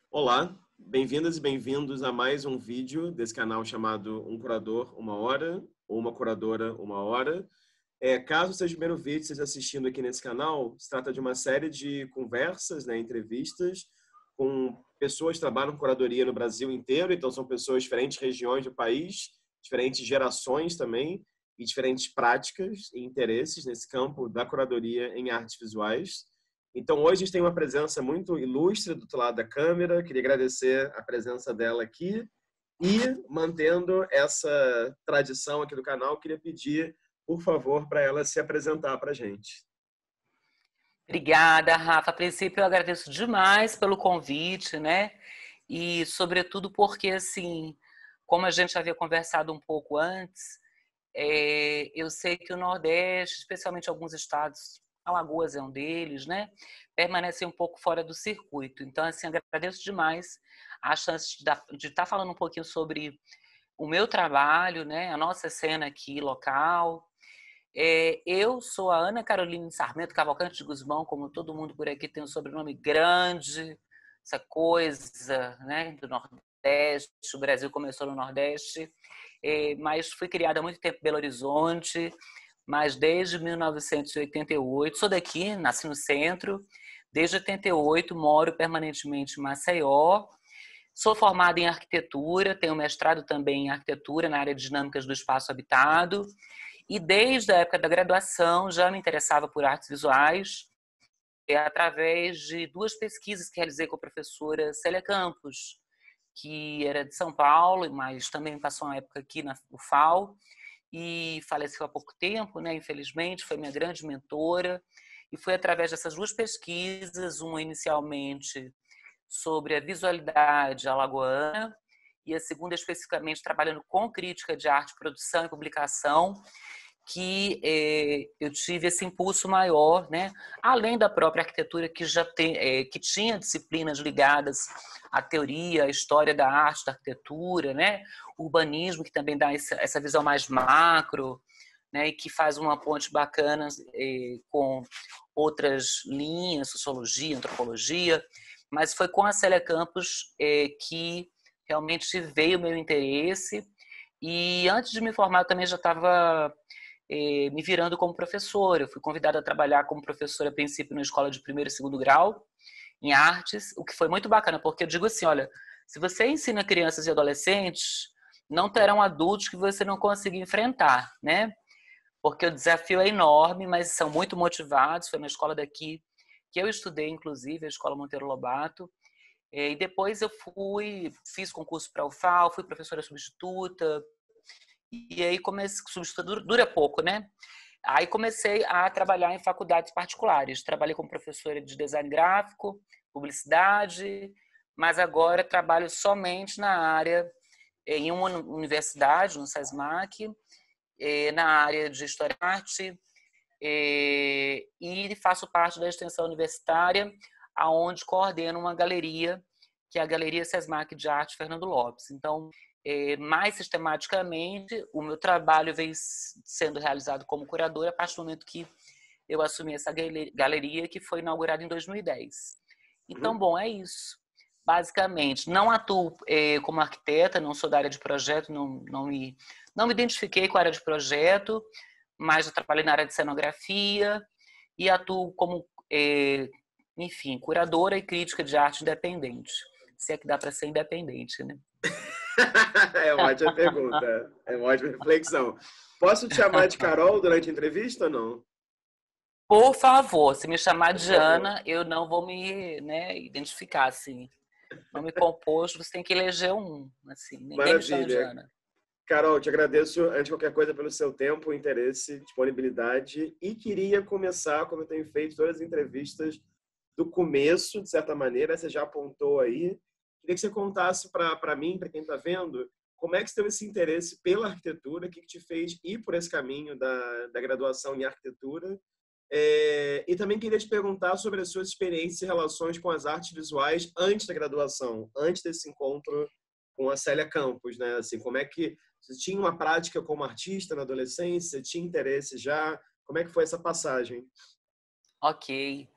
Olá, bem-vindas e bem-vindos a mais um vídeo desse canal chamado Um Curador, Uma Hora, ou Uma Curadora, Uma Hora. Caso seja o primeiro vídeo que você esteja assistindo aqui nesse canal, se trata de uma série de conversas, entrevistas com pessoas que trabalham com curadoria no Brasil inteiro. Então, são pessoas de diferentes regiões do país, diferentes gerações também, e diferentes práticas e interesses nesse campo da curadoria em artes visuais. Então, hoje a gente tem uma presença muito ilustre do outro lado da câmera. Queria agradecer a presença dela aqui. E, mantendo essa tradição aqui do canal, queria pedir, por favor, para ela se apresentar para a gente. Obrigada, Rafa. A princípio, eu agradeço demais pelo convite, né? E, sobretudo, porque, assim, como a gente havia conversado um pouco antes, eu sei que o Nordeste, especialmente alguns estados, Alagoas é um deles, né? Permanecem um pouco fora do circuito. Então, assim, agradeço demais a chance de estar falando um pouquinho sobre o meu trabalho, né? A nossa cena aqui local. Eu sou a Ana Caroline Sarmento Cavalcante de Guzmão, como todo mundo por aqui tem um sobrenome grande, essa coisa, né, do Nordeste. O Brasil começou no Nordeste, mas fui criada há muito tempo em Belo Horizonte, mas desde 1988, sou daqui, nasci no centro, desde 88 moro permanentemente em Maceió. Sou formada em arquitetura, tenho mestrado também em arquitetura na área de dinâmicas do espaço habitado. E desde a época da graduação já me interessava por artes visuais, através de duas pesquisas que realizei com a professora Célia Campos, que era de São Paulo, mas também passou uma época aqui na UFAL, e faleceu há pouco tempo, né? Infelizmente, foi minha grande mentora. E foi através dessas duas pesquisas, uma inicialmente sobre a visualidade alagoana, e a segunda especificamente trabalhando com crítica de arte, produção e publicação, que eu tive esse impulso maior, né? Além da própria arquitetura, que já que tinha disciplinas ligadas à teoria, à história da arte, da arquitetura, né? Urbanismo, que também dá essa visão mais macro, né? E que faz uma ponte bacana com outras linhas, sociologia, antropologia. Mas foi com a Célia Campos que realmente veio o meu interesse. E antes de me formar, eu também já estava me virando como professora. Eu fui convidada a trabalhar como professora, a princípio, na escola de primeiro e segundo grau, em artes, o que foi muito bacana, porque eu digo assim, olha, se você ensina crianças e adolescentes, não terão adultos que você não consiga enfrentar, né? Porque o desafio é enorme, mas são muito motivados. Foi na escola daqui que eu estudei, inclusive, a Escola Monteiro Lobato. E depois eu fiz concurso para a UFAL, fui professora substituta, e aí comecei, substituto dura pouco, né? Aí comecei a trabalhar em faculdades particulares. Trabalhei como professora de design gráfico, publicidade, mas agora trabalho somente na área, em uma universidade, no SESMAC, na área de História e Arte, e faço parte da extensão universitária, aonde coordeno uma galeria, que é a Galeria SESMAC de Arte Fernando Lopes. Então, mais sistematicamente, o meu trabalho vem sendo realizado como curadora a partir do momento que eu assumi essa galeria, que foi inaugurada em 2010. Então, bom, é isso. Basicamente, não atuo como arquiteta, não sou da área de projeto, não me identifiquei com a área de projeto, mas eu trabalhei na área de cenografia e atuo como, enfim, curadora e crítica de arte independente. Se é que dá para ser independente, né? É uma ótima pergunta, é uma ótima reflexão. Posso te chamar de Carol durante a entrevista ou não? Por favor, se me chamar Por de favor. Ana, eu não vou me, né, identificar, assim. Nome composto, você tem que eleger um, assim. Ninguém me chama de Maravilha. Ana. Carol, te agradeço, antes de qualquer coisa, pelo seu tempo, interesse, disponibilidade. E queria começar, como eu tenho feito todas as entrevistas, do começo, de certa maneira, você já apontou aí. Queria que você contasse para mim, para quem está vendo, como é que você teve esse interesse pela arquitetura, o que te fez ir por esse caminho da graduação em arquitetura. E também queria te perguntar sobre as suas experiências e relações com as artes visuais antes da graduação, antes desse encontro com a Célia Campos, né? Assim, como é que você tinha uma prática como artista na adolescência? Tinha interesse já? Como é que foi essa passagem? Ok.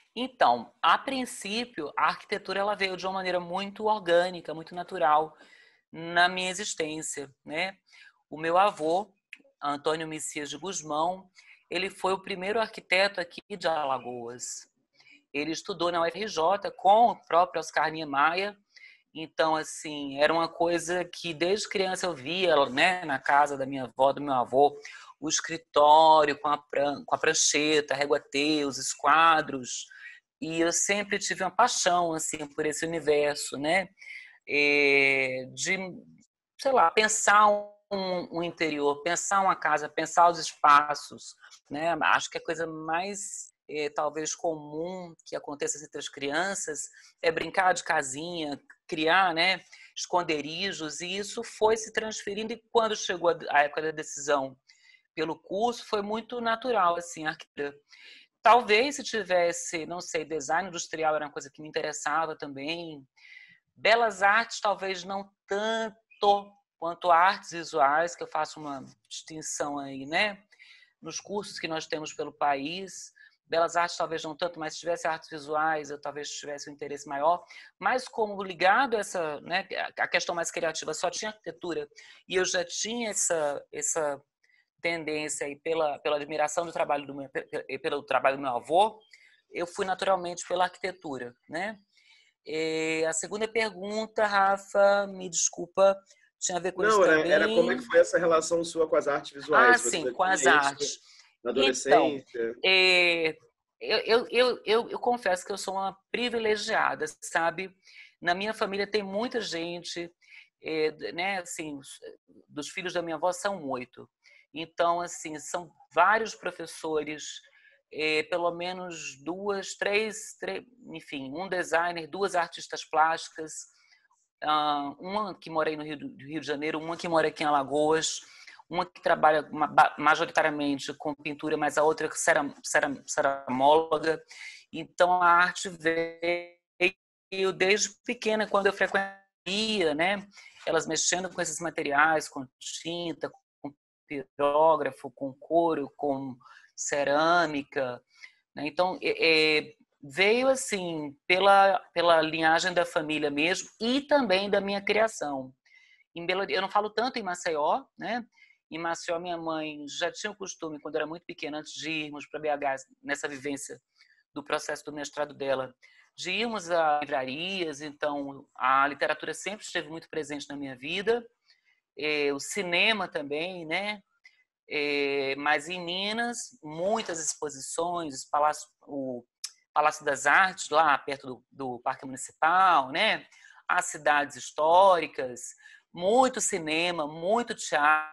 Então, a princípio, a arquitetura ela veio de uma maneira muito orgânica, muito natural na minha existência, né? O meu avô, Antônio Messias de Gusmão, ele foi o primeiro arquiteto aqui de Alagoas. Ele estudou na UFRJ com o próprio Oscar Niemeyer. Então, assim, era uma coisa que desde criança eu via, né, na casa da minha avó, do meu avô, o escritório com a prancheta, a régua-T, os esquadros. E eu sempre tive uma paixão, assim, por esse universo, né? De, sei lá, pensar um interior, pensar uma casa, pensar os espaços, né? Acho que a coisa mais talvez comum que aconteça entre as crianças é brincar de casinha, criar, né, esconderijos, e isso foi se transferindo, e quando chegou a época da decisão pelo curso, foi muito natural, assim, arquitetura. Talvez se tivesse, não sei, design industrial era uma coisa que me interessava também. Belas artes, talvez não tanto quanto artes visuais, que eu faço uma distinção aí, né? Nos cursos que nós temos pelo país. Belas artes talvez não tanto, mas se tivesse artes visuais, eu talvez tivesse um interesse maior. Mas como ligado a essa, né, a questão mais criativa, só tinha arquitetura, e eu já tinha essa tendência aí pela admiração do trabalho pelo trabalho do meu avô, eu fui naturalmente pela arquitetura, né? E a segunda pergunta, Rafa, me desculpa, tinha a ver com isso Não, era como é também. que foi essa relação sua com as artes Ah, visuais? Se você sim, já com as tinha isso artes. na Então, adolescência? eu confesso que eu sou uma privilegiada, sabe? Na minha família tem muita gente, né? Assim, dos filhos da minha avó são 8. Então, assim, são vários professores, pelo menos três, enfim, um designer, 2 artistas plásticas, uma que mora aí no Rio de Janeiro, uma que mora aqui em Alagoas, uma que trabalha majoritariamente com pintura, mas a outra ceramóloga. Então, a arte veio desde pequena, quando eu frequentia, né? Elas mexendo com esses materiais, com tinta, com pirógrafo, com couro, com cerâmica, né? Então, veio assim pela linhagem da família mesmo e também da minha criação. Eu não falo tanto em Maceió, né? Em Maceió, minha mãe já tinha o costume, quando eu era muito pequena, antes de irmos para BH, nessa vivência do processo do mestrado dela, de irmos a livrarias. Então, a literatura sempre esteve muito presente na minha vida, o cinema também, né? Mas em Minas, muitas exposições, o Palácio das Artes, lá perto do Parque Municipal, né? As cidades históricas, muito cinema, muito teatro,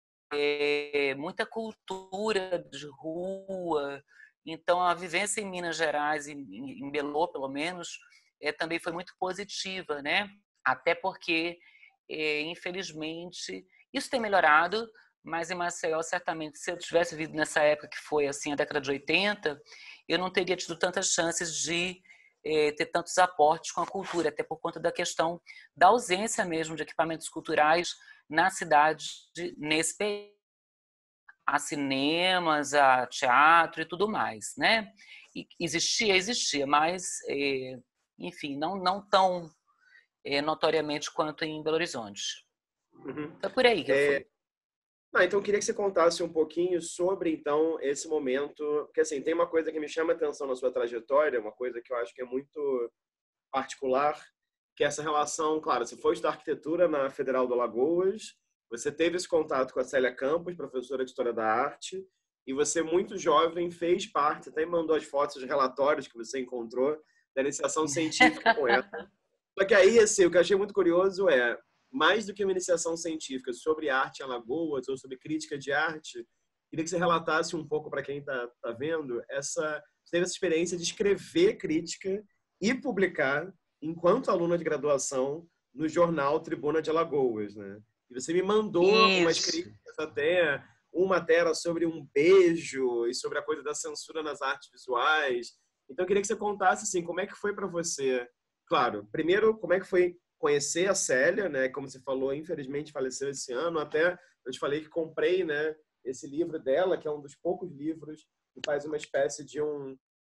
muita cultura de rua. Então, a vivência em Minas Gerais, em Belô, pelo menos, também foi muito positiva, né? Até porque, infelizmente, isso tem melhorado, mas em Maceió, certamente, se eu tivesse vivido nessa época que foi assim a década de 80, eu não teria tido tantas chances de ter tantos aportes com a cultura, até por conta da questão da ausência mesmo de equipamentos culturais na cidade nesse período. A cinemas, a teatro e tudo mais, né? E existia, mas, enfim, não tão notoriamente quanto em Belo Horizonte. Uhum. Foi por aí que eu fui. Então, eu queria que você contasse um pouquinho sobre, então, esse momento. Porque, assim, tem uma coisa que me chama a atenção na sua trajetória, uma coisa que eu acho que é muito particular, que é essa relação, claro, você foi estudar arquitetura na Federal do Alagoas, você teve esse contato com a Célia Campos, professora de História da Arte, e você, muito jovem, fez parte, até mandou as fotos, os relatórios que você encontrou da iniciação científica com ela. Só que aí, assim, o que eu achei muito curioso é, mais do que uma iniciação científica sobre arte em Alagoas ou sobre crítica de arte, queria que você relatasse um pouco para quem está vendo, você teve essa experiência de escrever crítica e publicar, enquanto aluna de graduação, no jornal Tribuna de Alagoas, né? E você me mandou umas Isso. críticas até, uma matéria sobre um beijo e sobre a coisa da censura nas artes visuais. Então, eu queria que você contasse, assim, como é que foi para você. Claro, primeiro, como é que foi conhecer a Célia, né? Como você falou, infelizmente faleceu esse ano. Até eu te falei que comprei, né, esse livro dela, que é um dos poucos livros que faz uma espécie de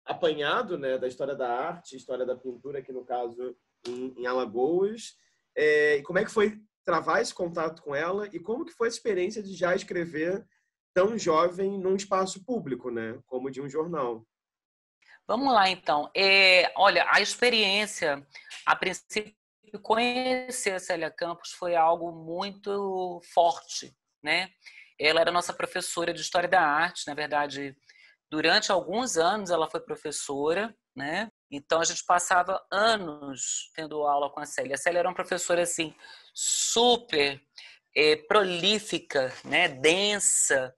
apanhado, né, da história da arte, história da pintura, aqui no caso, em Alagoas. E como é que foi travar esse contato com ela e como que foi a experiência de já escrever tão jovem num espaço público, né, como de um jornal? Vamos lá, então. Olha, a experiência, a princípio, conhecer a Célia Campos foi algo muito forte, né? Ela era nossa professora de História da Arte, na verdade, durante alguns anos ela foi professora, né? Então a gente passava anos tendo aula com a Célia. A Célia era uma professora assim super prolífica, né? Densa,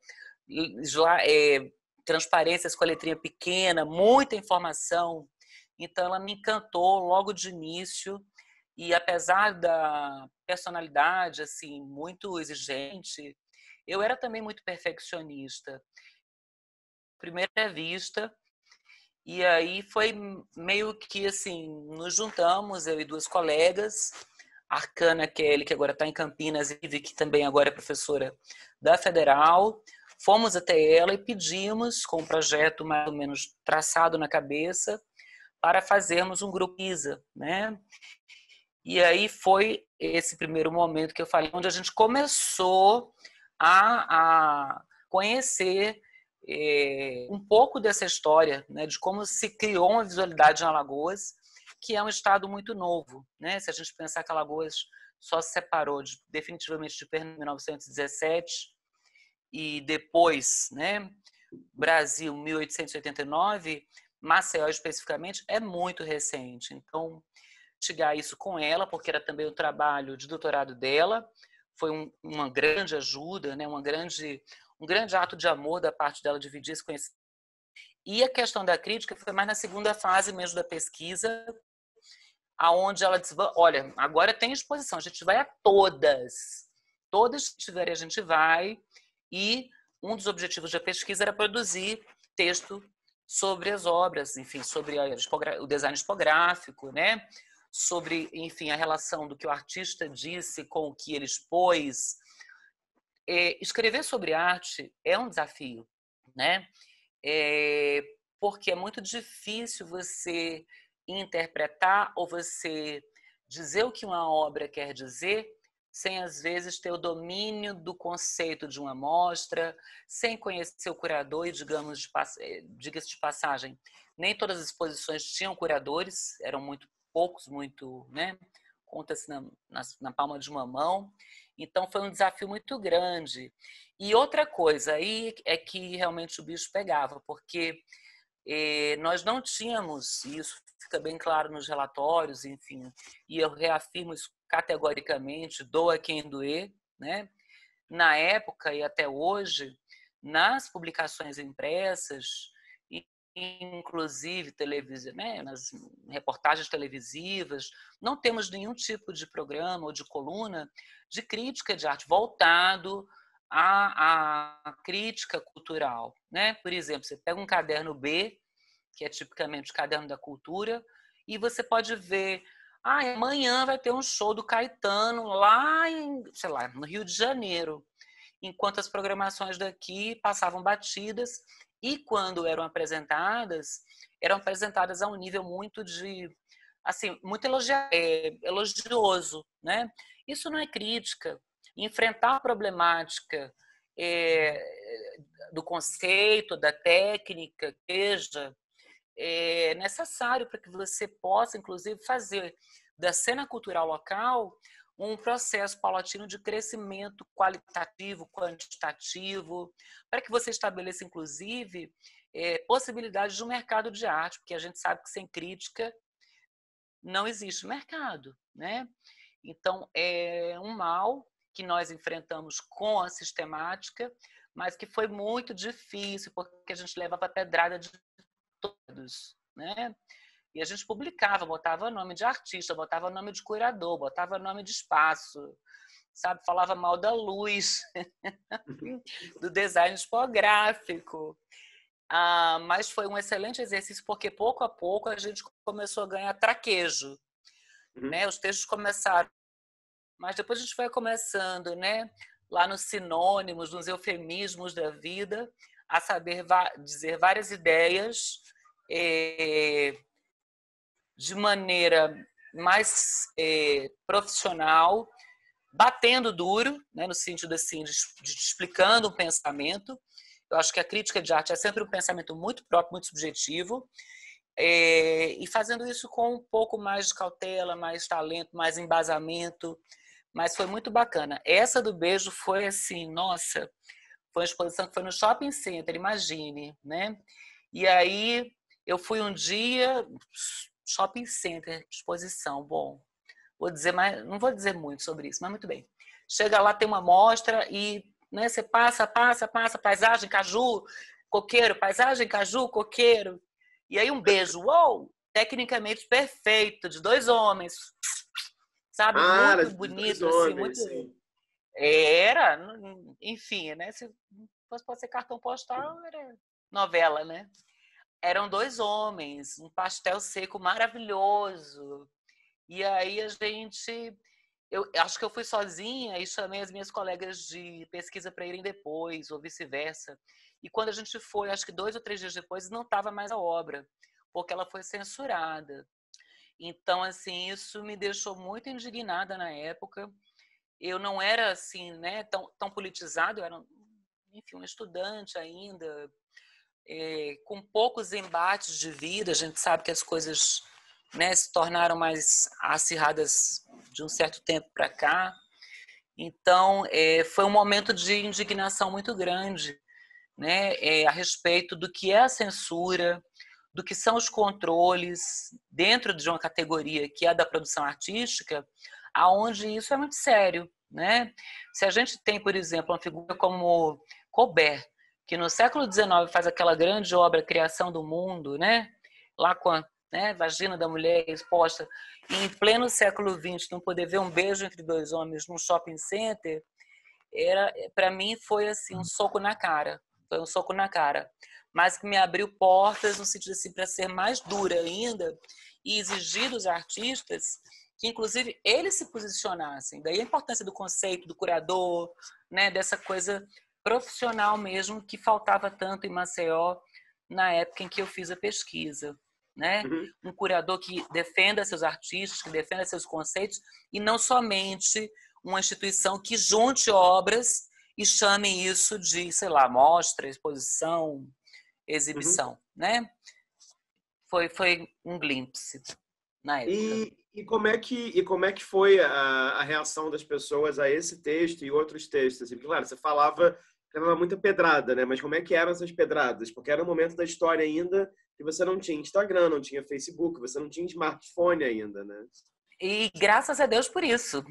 transparências com a letrinha pequena, muita informação. Então ela me encantou logo de início e apesar da personalidade assim muito exigente, eu era também muito perfeccionista. Primeira vista, e aí foi meio que assim, nos juntamos, eu e duas colegas, Arcana Kelly, que agora está em Campinas, e Vivi, que também agora é professora da Federal. Fomos até ela e pedimos, com um projeto mais ou menos traçado na cabeça, para fazermos um grupo ISA, né? E aí foi esse primeiro momento que eu falei, onde a gente começou a conhecer um pouco dessa história, né, de como se criou uma visualidade em Alagoas, que é um estado muito novo, né? Se a gente pensar que Alagoas só se separou definitivamente de Pernambuco em 1917 e depois, né, Brasil 1889, Maceió especificamente é muito recente. Então, chegar isso com ela, porque era também o trabalho de doutorado dela, foi uma grande ajuda, né, um grande ato de amor da parte dela dividir esse conhecimento. E a questão da crítica foi mais na segunda fase mesmo da pesquisa, aonde ela disse, olha, agora tem exposição, a gente vai a todas que tiverem a gente vai, e um dos objetivos da pesquisa era produzir texto sobre as obras, enfim, sobre o design tipográfico, né? Sobre, enfim, a relação do que o artista disse com o que ele expôs. Escrever sobre arte é um desafio, né? Porque é muito difícil você interpretar ou você dizer o que uma obra quer dizer sem, às vezes, ter o domínio do conceito de uma mostra, sem conhecer o curador e, digamos, diga-se de passagem, nem todas as exposições tinham curadores, eram muito poucos, muito, né? Conta-se na palma de uma mão. Então, foi um desafio muito grande. E outra coisa aí é que realmente o bicho pegava, porque nós não tínhamos, e isso fica bem claro nos relatórios, enfim, e eu reafirmo isso categoricamente, doa quem doer, né? Na época e até hoje, nas publicações impressas, inclusive né, nas reportagens televisivas, não temos nenhum tipo de programa ou de coluna de crítica de arte voltado à crítica cultural, né? Por exemplo, você pega um caderno B, que é tipicamente o caderno da cultura, e você pode ver, amanhã vai ter um show do Caetano lá sei lá, no Rio de Janeiro, enquanto as programações daqui passavam batidas e quando eram apresentadas a um nível muito assim, muito elogioso, né? Isso não é crítica. Enfrentar a problemática do conceito, da técnica, seja necessário para que você possa, inclusive, fazer da cena cultural local um processo paulatino de crescimento qualitativo, quantitativo, para que você estabeleça, inclusive, possibilidades de um mercado de arte, porque a gente sabe que sem crítica não existe mercado, né? Então, é um mal que nós enfrentamos com a sistemática, mas que foi muito difícil, porque a gente levava pedrada de todos, né? E a gente publicava, botava nome de artista, botava nome de curador, botava nome de espaço, sabe? Falava mal da luz, do design tipográfico. Mas foi um excelente exercício, porque pouco a pouco a gente começou a ganhar traquejo, né? Os textos começaram, mas depois a gente vai começando, né? Lá nos sinônimos, nos eufemismos da vida, a saber dizer várias ideias de maneira mais profissional, batendo duro, né, no sentido assim, de explicando um pensamento. Eu acho que a crítica de arte é sempre um pensamento muito próprio, muito subjetivo, e fazendo isso com um pouco mais de cautela, mais talento, mais embasamento, mas foi muito bacana. Essa do beijo foi assim, nossa, foi uma exposição que foi no Shopping Center, imagine, né? E aí eu fui um dia, Shopping Center, exposição, bom, vou dizer mais, não vou dizer muito sobre isso, mas muito bem. Chega lá, tem uma mostra e, né, você passa, paisagem, caju, coqueiro, paisagem, caju, coqueiro. E aí um beijo, uou, tecnicamente perfeito, de 2 homens, sabe? Era Muito de dois bonito, assim, muito... homens, sim. Era, enfim, né? Se fosse ser cartão postal, era novela, né? Eram 2 homens, um pastel seco maravilhoso. E aí a gente... Eu acho que eu fui sozinha e chamei as minhas colegas de pesquisa para irem depois, ou vice-versa. E quando a gente foi, acho que 2 ou 3 dias depois, não estava mais a obra, porque ela foi censurada. Então, assim, isso me deixou muito indignada na época. Eu não era, assim, né, tão politizada, eu era, enfim, um estudante ainda, com poucos embates de vida. A gente sabe que as coisas, né, se tornaram mais acirradas de um certo tempo para cá. Então, foi um momento de indignação muito grande, né, a respeito do que é a censura, do que são os controles dentro de uma categoria que é a da produção artística, aonde isso é muito sério, né? Se a gente tem, por exemplo, uma figura como Colbert, que no século XIX faz aquela grande obra Criação do Mundo, né? Lá com a, né, vagina da mulher exposta, e em pleno século XX não poder ver um beijo entre 2 homens num shopping center, para mim foi assim um soco na cara. Foi um soco na cara, mas que me abriu portas no sentido assim para ser mais dura ainda e exigir dos artistas que inclusive eles se posicionassem. Daí a importância do conceito do curador, né, dessa coisa profissional mesmo que faltava tanto em Maceió na época em que eu fiz a pesquisa, né? Uhum. Um curador que defenda seus artistas, que defenda seus conceitos e não somente uma instituição que junte obras e chame isso de, sei lá, mostra, exposição, Uhum. exibição, né? Foi um glimpse na época. E como é que foi a reação das pessoas a esse texto e outros textos? Assim, claro, você falava que levava muita pedrada, né? Mas como é que eram essas pedradas? Porque era um momento da história ainda que você não tinha Instagram, não tinha Facebook, você não tinha smartphone ainda, né? E graças a Deus por isso.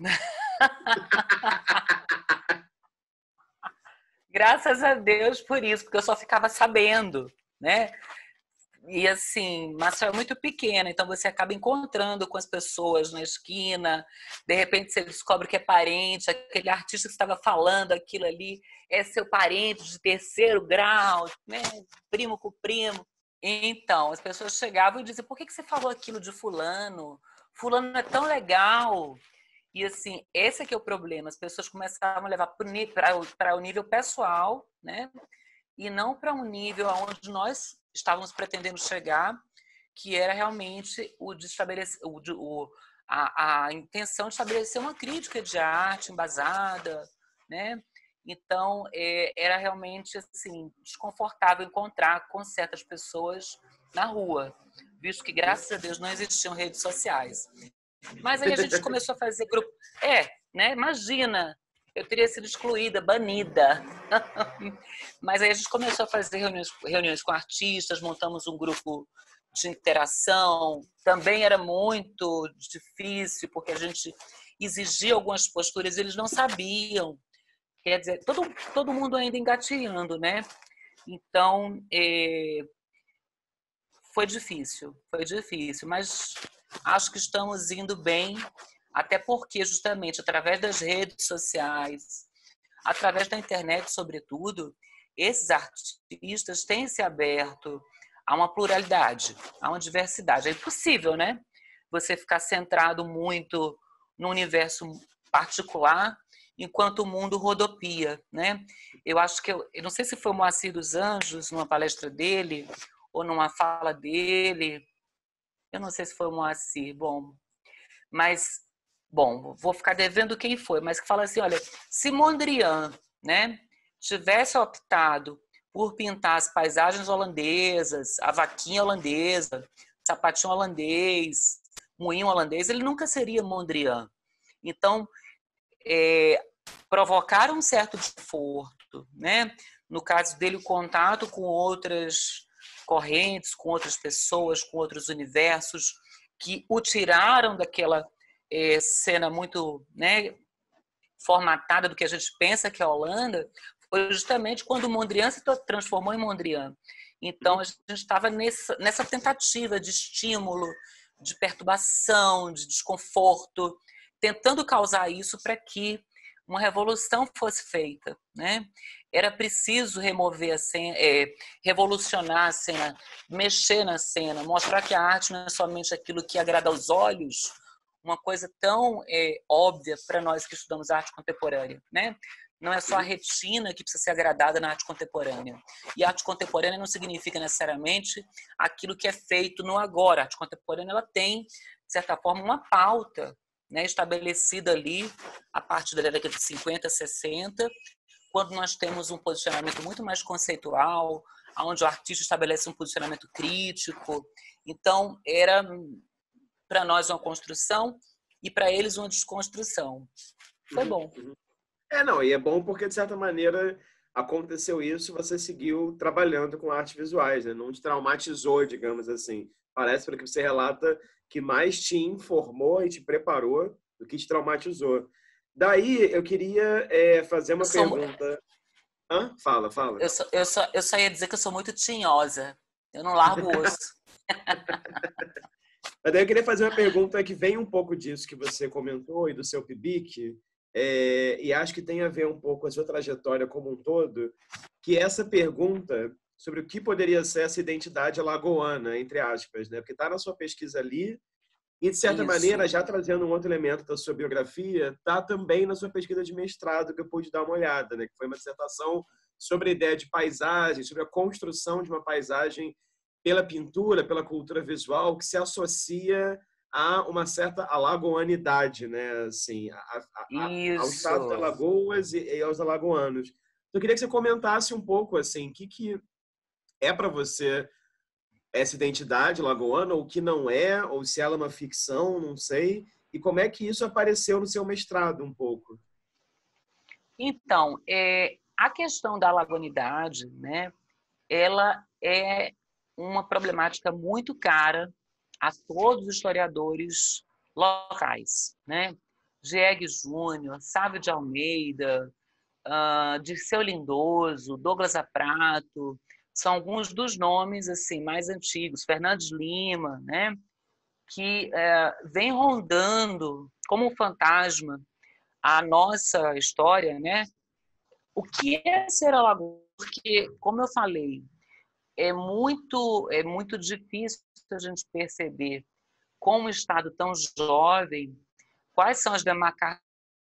Graças a Deus por isso, porque eu só ficava sabendo, né? E assim, Maceió é muito pequena, então você acaba encontrando com as pessoas na esquina, de repente você descobre que é parente, aquele artista que estava falando aquilo ali é seu parente de 3º grau, né? Primo com primo. Então, as pessoas chegavam e diziam, por que você falou aquilo de fulano? Fulano é tão legal. E assim, esse é que é o problema, as pessoas começavam a levar para o nível pessoal, né? E não para um nível aonde nós estávamos pretendendo chegar, que era realmente o de estabelecer, a intenção de estabelecer uma crítica de arte embasada, né? Então, era realmente assim desconfortável encontrar com certas pessoas na rua, visto que, graças a Deus, não existiam redes sociais. Mas aí a gente começou a fazer grupo. Né? Imagina, eu teria sido excluída, banida. Mas aí a gente começou a fazer reuniões com artistas, montamos um grupo de interação. Também era muito difícil, porque a gente exigia algumas posturas e eles não sabiam. Quer dizer, todo mundo ainda engateando, né? Então, foi difícil, mas acho que estamos indo bem, até porque justamente através das redes sociais, através da internet, sobretudo, esses artistas têm se aberto a uma pluralidade, a uma diversidade. É impossível, né? Você ficar centrado muito no universo particular, enquanto o mundo rodopia, né? Eu acho que eu não sei se foi o Moacir dos Anjos, numa palestra dele, ou numa fala dele, eu não sei se foi o Moacir, mas, vou ficar devendo quem foi, mas que fala assim, olha, se Mondrian, né, tivesse optado por pintar as paisagens holandesas, a vaquinha holandesa, sapatinho holandês, moinho holandês, ele nunca seria Mondrian. Então, provocar um certo desconforto, né? No caso dele, o contato com outras correntes, com outras pessoas, com outros universos, que o tiraram daquela cena muito, né, formatada do que a gente pensa que é a Holanda, foi justamente quando o Mondrian se transformou em Mondrian. Então, a gente estava nessa tentativa de estímulo, de perturbação, de desconforto, tentando causar isso para que uma revolução fosse feita, né? Era preciso remover a cena, revolucionar a cena, mexer na cena, mostrar que a arte não é somente aquilo que agrada aos olhos, uma coisa tão óbvia para nós que estudamos arte contemporânea, né? Não é só a retina que precisa ser agradada na arte contemporânea. E a arte contemporânea não significa necessariamente aquilo que é feito no agora. A arte contemporânea ela tem, de certa forma, uma pauta, né, estabelecida ali a partir da década de 50, 60, quando nós temos um posicionamento muito mais conceitual, onde o artista estabelece um posicionamento crítico. Então, era para nós uma construção e para eles uma desconstrução. Foi bom. Não, e é bom porque, de certa maneira, aconteceu isso, você seguiu trabalhando com artes visuais, né? Não te traumatizou, digamos assim. Parece, pelo que você relata, que mais te informou e te preparou do que te traumatizou. Daí, eu queria fazer uma pergunta. Fala. Eu só ia dizer que eu sou muito tinhosa. Eu não largo o osso. Mas daí eu queria fazer uma pergunta que vem um pouco disso que você comentou e do seu PIBIC, e acho que tem a ver um pouco com a sua trajetória como um todo, que é essa pergunta sobre o que poderia ser essa identidade alagoana, entre aspas, né? Porque está na sua pesquisa ali e, de certa maneira, já trazendo um outro elemento da sua biografia, está também na sua pesquisa de mestrado, que eu pude dar uma olhada, né? Que foi uma dissertação sobre a ideia de paisagem, sobre a construção de uma paisagem pela pintura, pela cultura visual, que se associa a uma certa alagoanidade, né? Assim, ao estado de Alagoas e aos alagoanos. Então, eu queria que você comentasse um pouco, assim, o que é para você essa identidade lagoana, ou o que não é, ou se ela é uma ficção, não sei, e como é que isso apareceu no seu mestrado um pouco. Então, a questão da alagoanidade, né, ela é uma problemática muito cara a todos os historiadores locais, né? Diego Júnior, Sávio de Almeida, Dirceu Lindoso, Douglas Aprato, são alguns dos nomes assim mais antigos, Fernandes Lima, né? Que vem rondando como um fantasma a nossa história, né? O que é ser alagoano? Porque, como eu falei, é muito difícil a gente perceber, com um estado tão jovem, quais são as demarcações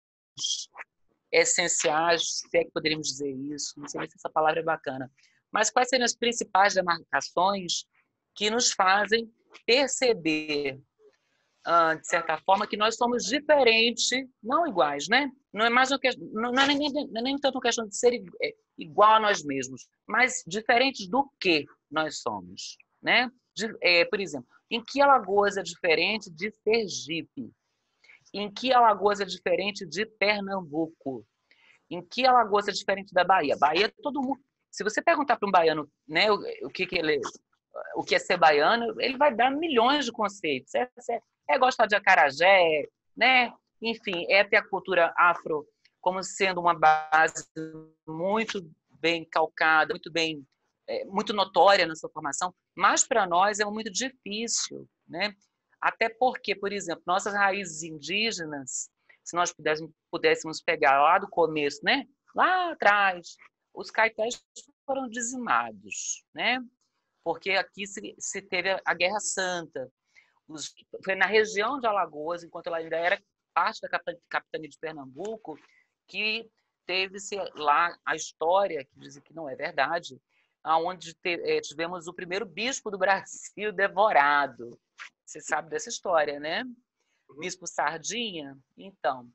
essenciais, se é que poderíamos dizer isso, não sei se essa palavra é bacana, mas quais seriam as principais demarcações que nos fazem perceber, de certa forma, que nós somos diferentes, não iguais, né? Não é mais não é nem tanto uma questão de ser igual a nós mesmos, mas diferentes do que nós somos, né? Por exemplo, em que Alagoas é diferente de Sergipe? Em que Alagoas é diferente de Pernambuco? Em que Alagoas é diferente da Bahia? Bahia, todo mundo. Se você perguntar para um baiano, né, o que é ser baiano, ele vai dar milhões de conceitos. É gostar de acarajé, né? Enfim, é ter a cultura afro como sendo uma base muito bem calcada, muito notória na sua formação, mas para nós é muito difícil, né? Até porque, por exemplo, nossas raízes indígenas, se nós pudéssemos pegar lá do começo, né? Lá atrás, os caetés foram dizimados, né? Porque aqui se teve a Guerra Santa. Foi na região de Alagoas, enquanto ela ainda era parte da capitania de Pernambuco, que teve-se lá a história, que dizem que não é verdade, onde tivemos o primeiro bispo do Brasil devorado. Você sabe dessa história, né? Bispo Sardinha. Então,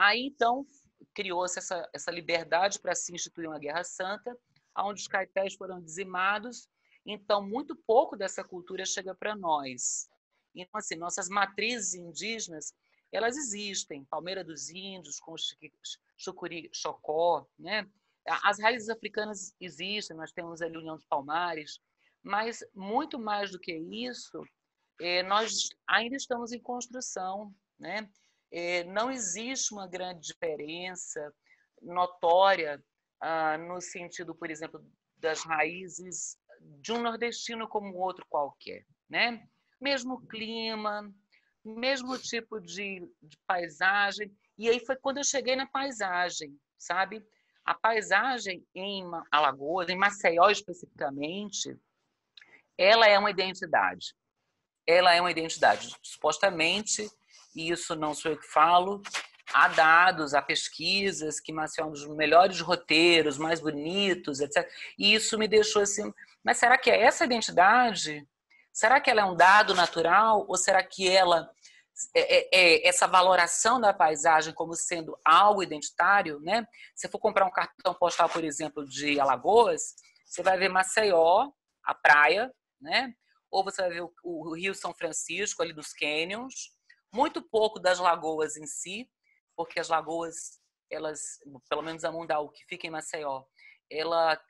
criou-se essa liberdade para se instituir uma guerra santa, onde os caetés foram dizimados. Então, muito pouco dessa cultura chega para nós. Então, assim, nossas matrizes indígenas, elas existem. Palmeira dos Índios, com Chucuri Chocó, né? As raízes africanas existem, nós temos ali a União dos Palmares, mas muito mais do que isso, nós ainda estamos em construção, né? Não existe uma grande diferença notória no sentido, por exemplo, das raízes de um nordestino como outro qualquer, né? Mesmo clima, mesmo tipo de paisagem. E aí foi quando eu cheguei na paisagem, sabe? A paisagem em Alagoas, em Maceió especificamente, ela é uma identidade. Ela é uma identidade. Supostamente, e isso não sou eu que falo, há dados, há pesquisas que Maceió é um dos melhores roteiros, mais bonitos, etc. E isso me deixou assim, mas será que é essa identidade? Será que ela é um dado natural? Ou será que ela essa valoração da paisagem como sendo algo identitário, né? Se for comprar um cartão postal, por exemplo, de Alagoas, você vai ver Maceió, a praia, né? Ou você vai ver o Rio São Francisco, ali dos canyons, muito pouco das lagoas em si, porque as lagoas, elas, pelo menos a Mundau, que fica em Maceió, ela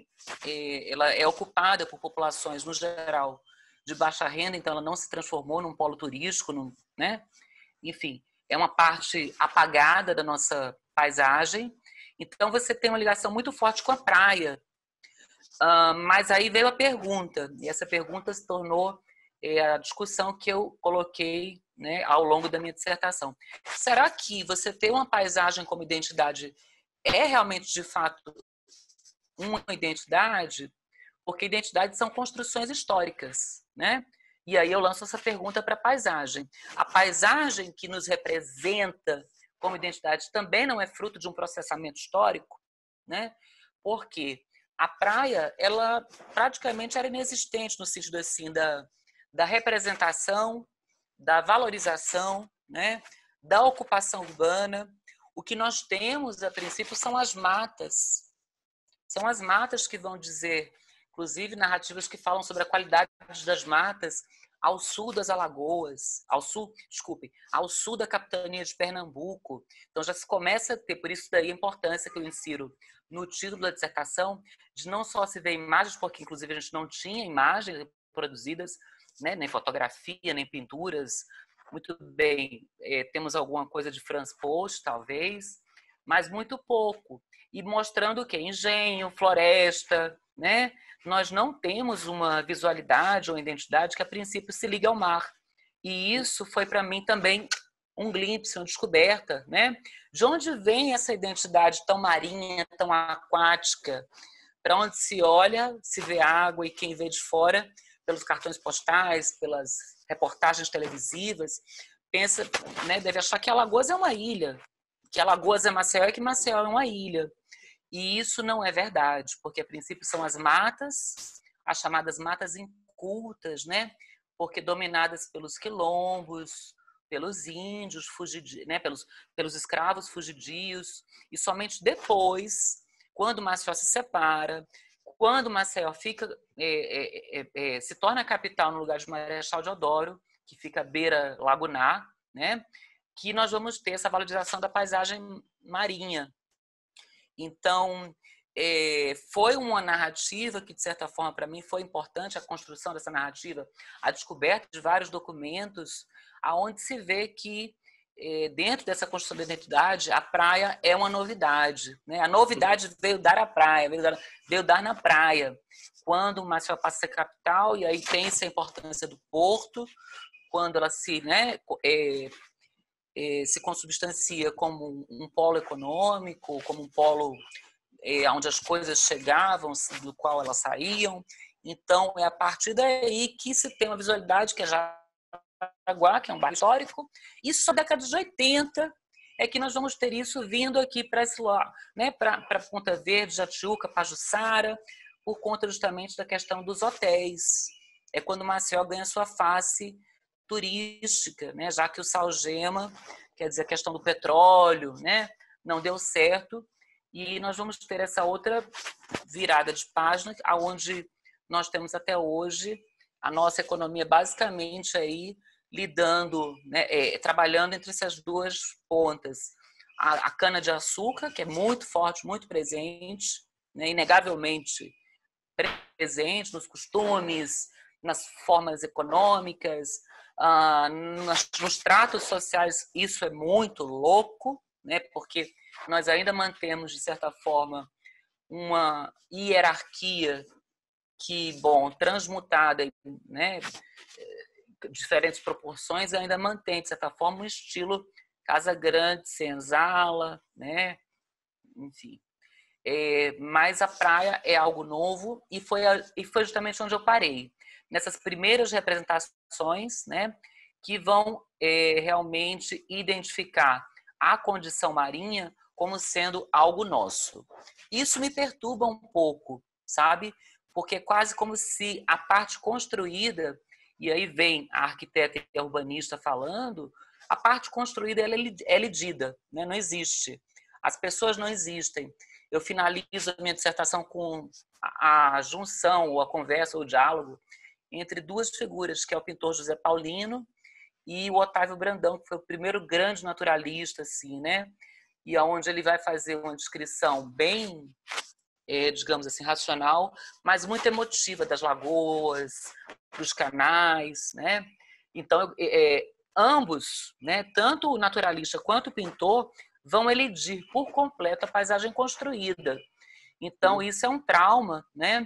é ocupada por populações, no geral, de baixa renda, então ela não se transformou num polo turístico, né? Enfim, é uma parte apagada da nossa paisagem. Então você tem uma ligação muito forte com a praia. Mas aí veio a pergunta, e essa pergunta se tornou a discussão que eu coloquei, né, ao longo da minha dissertação. Será que você ter uma paisagem como identidade é realmente, de fato, uma identidade? Porque identidades são construções históricas, né? E aí eu lanço essa pergunta para a paisagem. A paisagem que nos representa como identidade também não é fruto de um processamento histórico, né? Porque a praia, ela praticamente era inexistente no sentido assim da representação, da valorização, né? Da ocupação urbana. O que nós temos, a princípio, são as matas. São as matas que vão dizer, inclusive narrativas que falam sobre a qualidade das matas ao sul das Alagoas, ao sul da capitania de Pernambuco. Então já se começa a ter, por isso daí a importância que eu insiro no título da dissertação, de não só se ver imagens, porque inclusive a gente não tinha imagens produzidas, né, nem fotografia, nem pinturas. Muito bem, temos alguma coisa de Franz Post, talvez, mas muito pouco. E mostrando o quê? Engenho, floresta, né? Nós não temos uma visualidade ou identidade que, a princípio, se liga ao mar. E isso foi, para mim, também um glimpse, uma descoberta, né? De onde vem essa identidade tão marinha, tão aquática? Para onde se olha, se vê água, e quem vê de fora, pelos cartões postais, pelas reportagens televisivas, pensa, né, deve achar que Alagoas é uma ilha, que Alagoas é Maceió e que Maceió é uma ilha. E isso não é verdade, porque a princípio são as matas, as chamadas matas incultas, né? Porque dominadas pelos quilombos, pelos índios, né? pelos escravos fugidios, e somente depois, quando Maceió se separa, quando Maceió se torna capital no lugar de Marechal Deodoro, que fica à beira lagunar, né? Que nós vamos ter essa valorização da paisagem marinha. Então, foi uma narrativa que, de certa forma, para mim, foi importante, a construção dessa narrativa, a descoberta de vários documentos, aonde se vê que, dentro dessa construção da identidade, a praia é uma novidade, né? A novidade veio dar à praia, veio dar na praia. Quando Maceió passa a ser capital, e aí tem-se a importância do porto, quando ela se consubstancia como um polo econômico, como um polo onde as coisas chegavam, do qual elas saíam. Então, é a partir daí que se tem uma visualidade que é Jaraguá, que é um bairro histórico. Isso só na década de 80 é que nós vamos ter isso vindo aqui para esse lado, né? Para Ponta Verde, Jatiuca, Pajuçara, por conta justamente da questão dos hotéis. É quando Maceió ganha sua face turística, né? Já que o Salgema, quer dizer, a questão do petróleo, né? Não deu certo, e nós vamos ter essa outra virada de página, onde nós temos até hoje a nossa economia basicamente aí lidando, né, trabalhando entre essas duas pontas. A cana-de-açúcar, que é muito forte, muito presente, né, inegavelmente presente nos costumes, nas formas econômicas, nos tratos sociais. Isso é muito louco, né, porque nós ainda mantemos, de certa forma, uma hierarquia que, bom, transmutada, né, diferentes proporções, ainda mantém, de certa forma, um estilo Casa Grande, senzala, né, enfim. Mas a praia é algo novo, e foi justamente onde eu parei. Nessas primeiras representações, né, que vão realmente identificar a condição marinha como sendo algo nosso. Isso me perturba um pouco, sabe? Porque é quase como se a parte construída, e aí vem a arquiteta e a urbanista falando, a parte construída ela é lidida, né? Não existe. As pessoas não existem. Eu finalizo a minha dissertação com a junção, ou a conversa, ou o diálogo entre duas figuras, que é o pintor José Paulino e o Otávio Brandão, que foi o primeiro grande naturalista, assim, né? E aonde ele vai fazer uma descrição bem, digamos assim, racional, mas muito emotiva das lagoas, dos canais, né? Então, ambos, né, tanto o naturalista quanto o pintor, vão elidir por completo a paisagem construída. Então, isso é um trauma, né,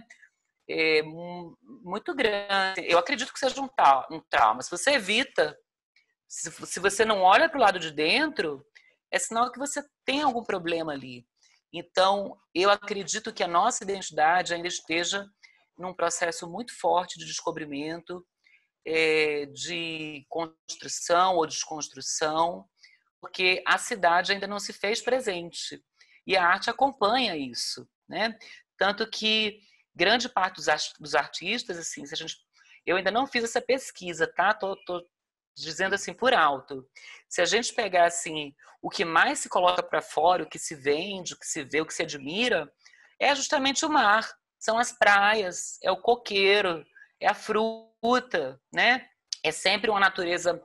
muito grande. Eu acredito que seja um trauma. Se você evita, se você não olha para o lado de dentro, é sinal que você tem algum problema ali. Então, eu acredito que a nossa identidade ainda esteja num processo muito forte de descobrimento, de construção ou desconstrução, porque a cidade ainda não se fez presente. E a arte acompanha isso, né? Tanto que grande parte dos artistas, assim, eu ainda não fiz essa pesquisa, tá? Tô dizendo assim por alto. Se a gente pegar assim, o que mais se coloca para fora, o que se vende, o que se vê, o que se admira, é justamente o mar, são as praias, é o coqueiro, é a fruta, né? É sempre uma natureza,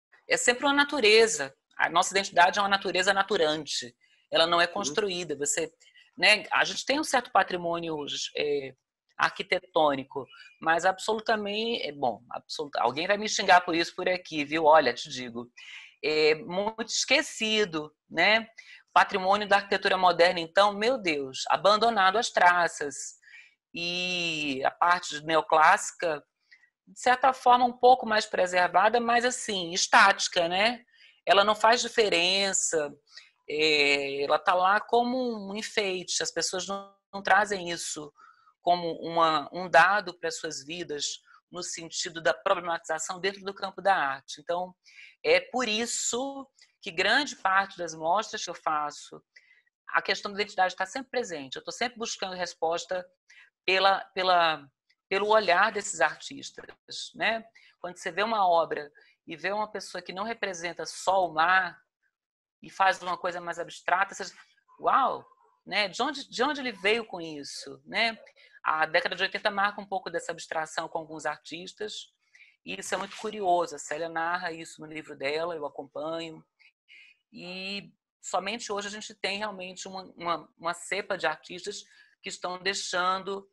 A nossa identidade é uma natureza naturante. Ela não é construída. Né? A gente tem um certo patrimônio arquitetônico, mas absolutamente, alguém vai me xingar por isso por aqui, viu? Olha, te digo, é muito esquecido, né? Patrimônio da arquitetura moderna, então, meu Deus, abandonado às traças. E a parte neoclássica, de certa forma, um pouco mais preservada, mas assim, estática, né? Ela não faz diferença, ela está lá como um enfeite, as pessoas não trazem isso como um dado para as suas vidas, no sentido da problematização dentro do campo da arte. Então, é por isso que grande parte das mostras que eu faço, a questão da identidade está sempre presente. Eu estou sempre buscando resposta pelo olhar desses artistas, né? Quando você vê uma obra e vê uma pessoa que não representa só o mar e faz uma coisa mais abstrata, você diz, uau, né? De onde ele veio com isso, né? A década de 80 marca um pouco dessa abstração com alguns artistas, e isso é muito curioso. A Célia narra isso no livro dela, eu acompanho, e somente hoje a gente tem realmente uma cepa de artistas que estão deixando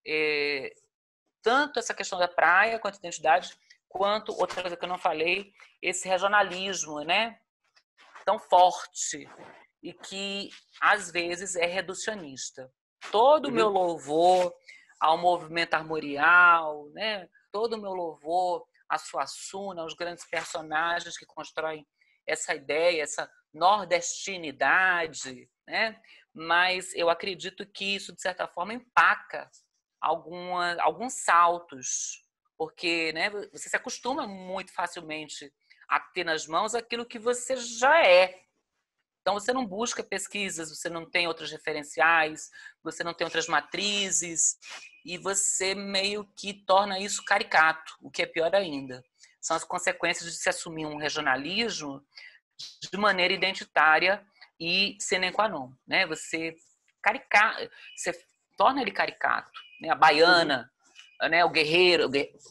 tanto essa questão da praia, quanto a identidade, quanto, outra coisa que eu não falei, esse regionalismo, né, tão forte e que, às vezes, é reducionista. Todo o meu louvor ao movimento armorial, né, todo o meu louvor à Suassuna, aos grandes personagens que constroem essa ideia, essa nordestinidade, né, mas eu acredito que isso, de certa forma, empaca alguns saltos, porque, né, você se acostuma muito facilmente a ter nas mãos aquilo que você já é. Então, você não busca pesquisas, você não tem outros referenciais, você não tem outras matrizes, e você meio que torna isso caricato, o que é pior ainda. São as consequências de se assumir um regionalismo de maneira identitária e sine qua non, né? Você torna ele caricato, né? A baiana, né? O guerreiro,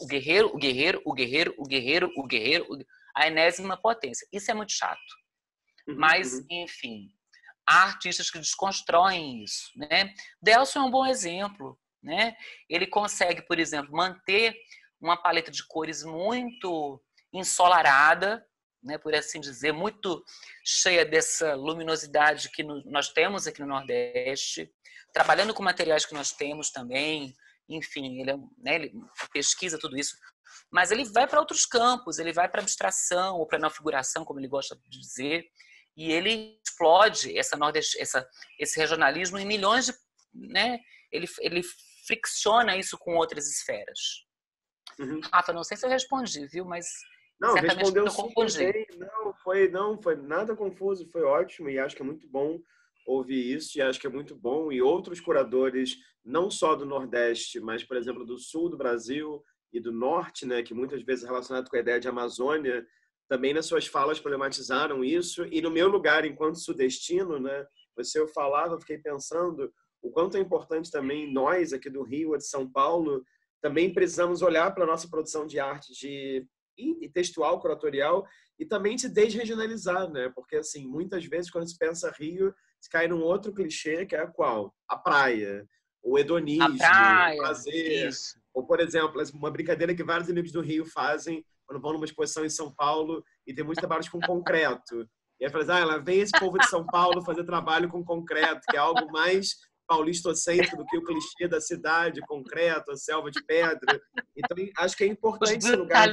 a enésima potência. Isso é muito chato. Mas, enfim, há artistas que desconstroem isso, né? Delson é um bom exemplo, né? Ele consegue, por exemplo, manter uma paleta de cores muito ensolarada, né, por assim dizer, muito cheia dessa luminosidade que nós temos aqui no Nordeste, trabalhando com materiais que nós temos também, enfim, ele pesquisa tudo isso, mas ele vai para outros campos, ele vai para abstração ou para não figuração, como ele gosta de dizer, e ele explode esse regionalismo em milhões de... Né, ele fricciona isso com outras esferas. Rafa, não sei se eu respondi, viu, mas... Não, respondeu super bem. Não foi nada confuso, foi ótimo e acho que é muito bom ouvir isso e acho que é muito bom. E outros curadores, não só do Nordeste, mas, por exemplo, do Sul do Brasil e do Norte, né, que muitas vezes é relacionado com a ideia de Amazônia, também nas suas falas problematizaram isso. E no meu lugar, enquanto sudestino, né, eu falava, eu fiquei pensando o quanto é importante também nós aqui do Rio, de São Paulo, também precisamos olhar para a nossa produção de arte e textual, curatorial, e também se desregionalizar, né? Porque, assim, muitas vezes, quando se pensa Rio, se cai num outro clichê, que é qual? A praia, o hedonismo, o prazer. Isso. Ou, por exemplo, uma brincadeira que vários amigos do Rio fazem quando vão numa exposição em São Paulo e tem muitos trabalhos com concreto. E aí fala, lá vem esse povo de São Paulo fazer trabalho com concreto, que é algo mais paulistocêntrico do que o clichê da cidade, concreto, a selva de pedra. Então, acho que é importante esse lugar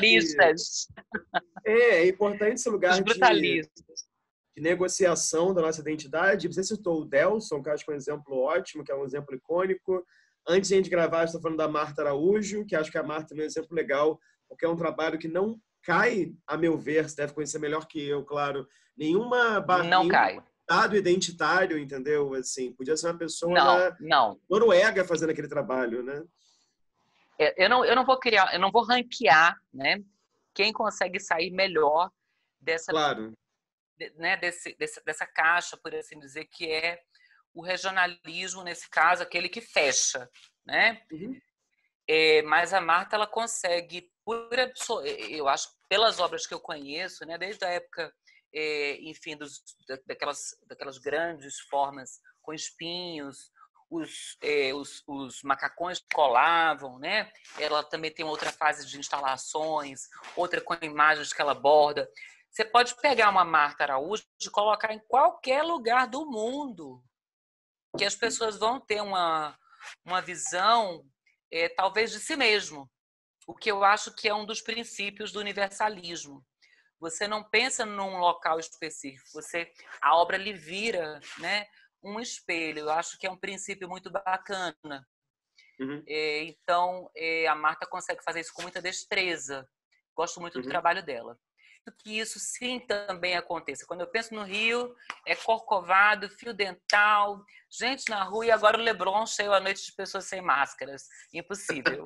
é importante esse lugar de negociação da nossa identidade. Você citou o Delson, que acho que é um exemplo ótimo, que é um exemplo icônico. Antes de a gente gravar, a gente está falando da Marta Araújo, que acho que a Marta é um exemplo legal, porque é um trabalho que não cai, a meu ver, você deve conhecer melhor que eu, claro, nenhum dado identitário, entendeu? Assim, podia ser uma pessoa da Noruega fazendo aquele trabalho, né? Eu não vou ranquear, né? Quem consegue sair melhor dessa, claro, né, dessa caixa, por assim dizer, que é o regionalismo, nesse caso, aquele que fecha, né? Mas a Marta, ela consegue, eu acho, pelas obras que eu conheço, né, desde a época, enfim, daquelas grandes formas com espinhos, os macacões que colavam, né? Ela também tem outra fase de instalações, outra com imagens que ela borda. Você pode pegar uma Marta Araújo e colocar em qualquer lugar do mundo, que as pessoas vão ter uma visão, talvez, de si mesmo, o que eu acho que é um dos princípios do universalismo. Você não pensa num local específico, a obra lhe vira, né, um espelho. Eu acho que é um princípio muito bacana. Então, a Marta consegue fazer isso com muita destreza. Gosto muito do trabalho dela. Que isso sim também aconteça. Quando eu penso no Rio, é Corcovado, fio dental, gente na rua, e agora o Leblon cheio à noite de pessoas sem máscaras. Impossível.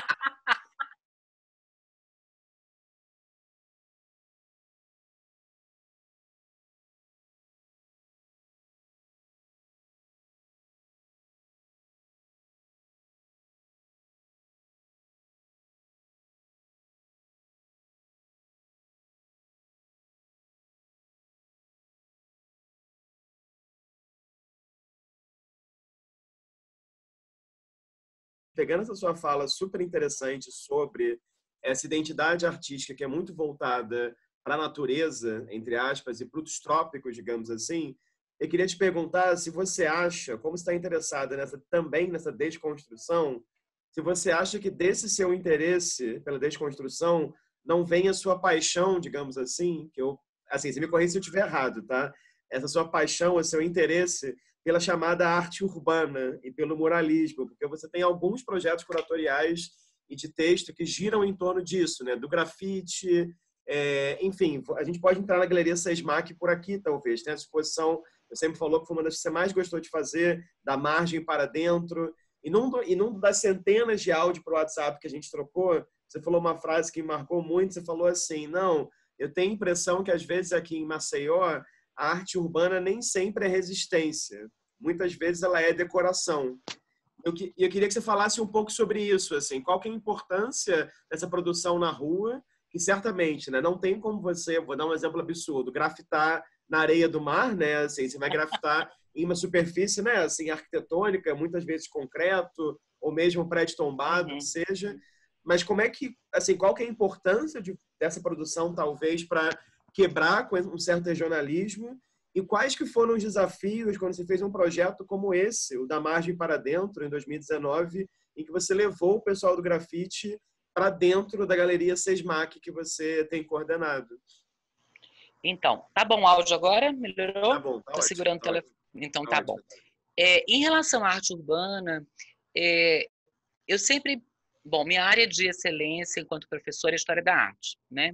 Pegando essa sua fala super interessante sobre essa identidade artística que é muito voltada para a natureza, entre aspas, e para os trópicos, digamos assim, eu queria te perguntar se você acha, como está interessada também nessa desconstrução, se você acha que desse seu interesse pela desconstrução não vem a sua paixão, digamos assim, assim, você me corrija se eu estiver errado, tá? Essa sua paixão, o seu interesse pela chamada arte urbana e pelo muralismo, porque você tem alguns projetos curatoriais e de texto que giram em torno disso, né? Do grafite, Enfim, a gente pode entrar na Galeria Sesmac por aqui, talvez. Tem essa exposição, você sempre falou que foi uma das que você mais gostou de fazer, da margem para dentro. E num das centenas de áudio para o WhatsApp que a gente trocou, você falou uma frase que me marcou muito, você falou assim, não, eu tenho a impressão que às vezes aqui em Maceió, a arte urbana nem sempre é resistência. Muitas vezes ela é decoração. Eu queria que você falasse um pouco sobre isso, assim, qual que é a importância dessa produção na rua, que certamente, né, não tem como você, vou dar um exemplo absurdo, grafitar na areia do mar, né, assim, você vai grafitar em uma superfície, né, assim, arquitetônica, muitas vezes concreto, ou mesmo prédio tombado, que seja, mas como é que, assim, qual que é a importância dessa produção, talvez, para quebrar com um certo regionalismo. E quais que foram os desafios quando você fez um projeto como esse, o da Margem para Dentro, em 2019, em que você levou o pessoal do grafite para dentro da Galeria Sesmac que você tem coordenado? Então, tá bom o áudio agora? Tá Melhorou? bom, tá Tô ótimo. segurando o Tá ótimo. telefone. Então, Tá tá bom. ótimo. Em relação à arte urbana, eu sempre... Bom, minha área de excelência enquanto professora é História da Arte, né?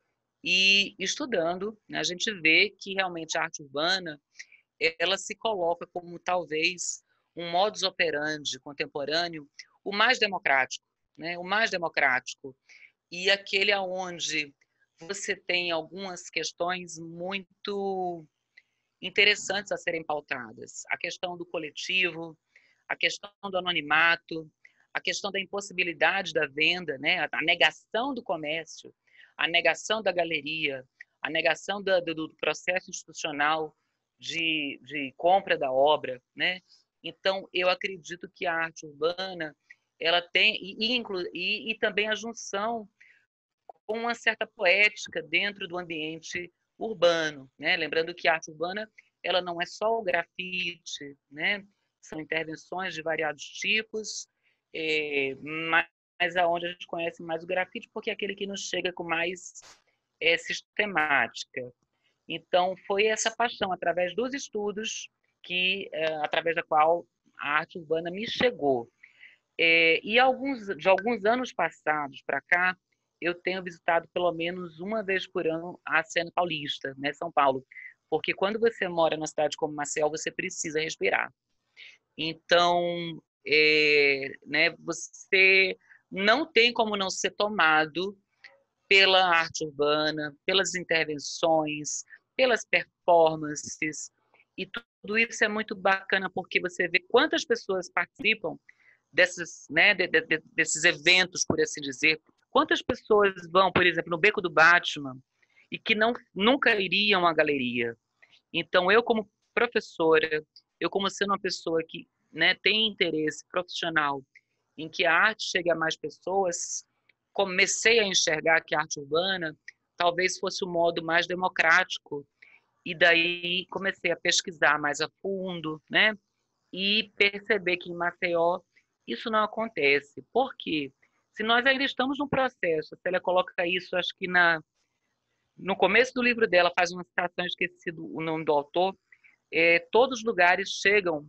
E estudando, né, a gente vê que realmente a arte urbana ela se coloca como talvez um modus operandi contemporâneo o mais democrático, né? O mais democrático e aquele aonde você tem algumas questões muito interessantes a serem pautadas. A questão do coletivo, a questão do anonimato, a questão da impossibilidade da venda, né? A negação do comércio, a negação da galeria, a negação do processo institucional de compra da obra, né? Então, eu acredito que a arte urbana ela tem e também a junção com uma certa poética dentro do ambiente urbano, né? Lembrando que a arte urbana ela não é só o grafite, né? São intervenções de variados tipos, mas aonde a gente conhece mais o grafite porque é aquele que nos chega com mais sistemática. Então foi essa paixão através dos estudos que através da qual a arte urbana me chegou. E de alguns anos passados para cá, eu tenho visitado pelo menos uma vez por ano a Cena Paulista, né, São Paulo. Porque quando você mora numa cidade como Maceió, você precisa respirar. Então, né, você não tem como não ser tomado pela arte urbana, pelas intervenções, pelas performances. E tudo isso é muito bacana porque você vê quantas pessoas participam desses, né, desses eventos, por assim dizer. Quantas pessoas vão, por exemplo, no Beco do Batman e que nunca iriam à galeria? Então, eu como professora, eu como sendo uma pessoa que, né, tem interesse profissional em que a arte chegue a mais pessoas, comecei a enxergar que a arte urbana talvez fosse o modo mais democrático e daí comecei a pesquisar mais a fundo, né? E perceber que em Maceió isso não acontece. Por quê? Se nós ainda estamos num processo, se ela coloca isso, acho que no começo do livro dela, faz uma citação, esqueci o nome do autor, todos os lugares chegam,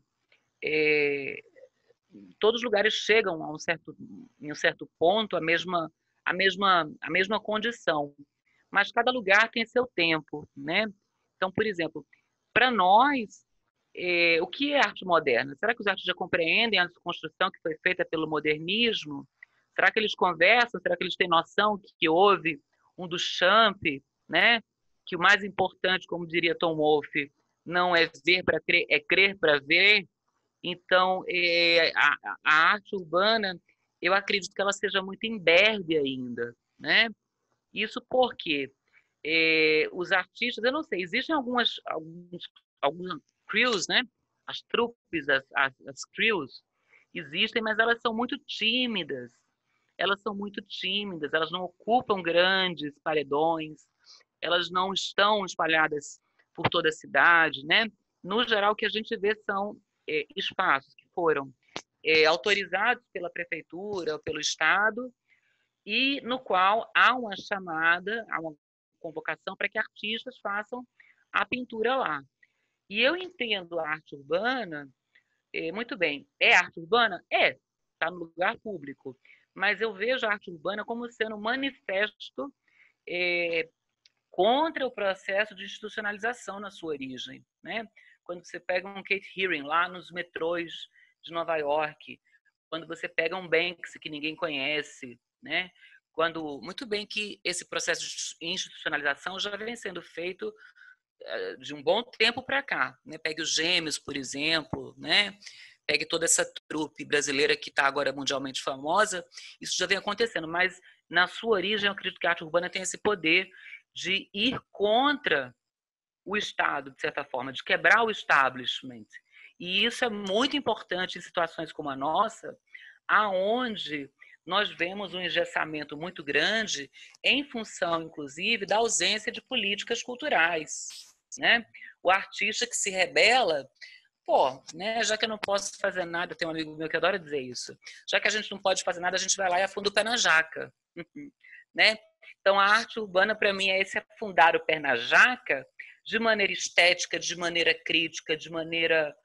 todos os lugares chegam em um certo ponto, a mesma condição. Mas cada lugar tem seu tempo, né? Então, por exemplo, para nós, o que é arte moderna? Será que os artistas já compreendem a desconstrução que foi feita pelo modernismo? Será que eles conversam? Será que eles têm noção que houve um Duchamp, né? Que o mais importante, como diria Tom Wolfe, não é ver para crer, é crer para ver. Então, a arte urbana, eu acredito que ela seja muito imberbe ainda, né? Isso porque os artistas, eu não sei, existem alguns crews, né? As trupes, as crews existem, mas elas são muito tímidas. Elas são muito tímidas, elas não ocupam grandes paredões, elas não estão espalhadas por toda a cidade, né? No geral, o que a gente vê são espaços que foram autorizados pela prefeitura, pelo estado, e no qual há uma chamada, há uma convocação para que artistas façam a pintura lá. E eu entendo a arte urbana muito bem. É arte urbana? está no lugar público. Mas eu vejo a arte urbana como sendo um manifesto contra o processo de institucionalização na sua origem, né? Quando você pega um Kate Haring lá nos metrôs de Nova York, quando você pega um Banksy que ninguém conhece, né? Quando, muito bem que esse processo de institucionalização já vem sendo feito de um bom tempo para cá, né? Pegue os Gêmeos, por exemplo, né? Pegue toda essa trupe brasileira que está agora mundialmente famosa, isso já vem acontecendo, mas na sua origem eu acredito que a arte urbana tem esse poder de ir contra o Estado, de certa forma, de quebrar o establishment. E isso é muito importante em situações como a nossa, aonde nós vemos um engessamento muito grande em função, inclusive, da ausência de políticas culturais, né? O artista que se rebela, né, já que eu não posso fazer nada, tem um amigo meu que adora dizer isso, já que a gente não pode fazer nada, a gente vai lá e afunda o pé na jaca, né? Então, a arte urbana, para mim, é esse afundar o pé na jaca de maneira estética, de maneira crítica, de maneira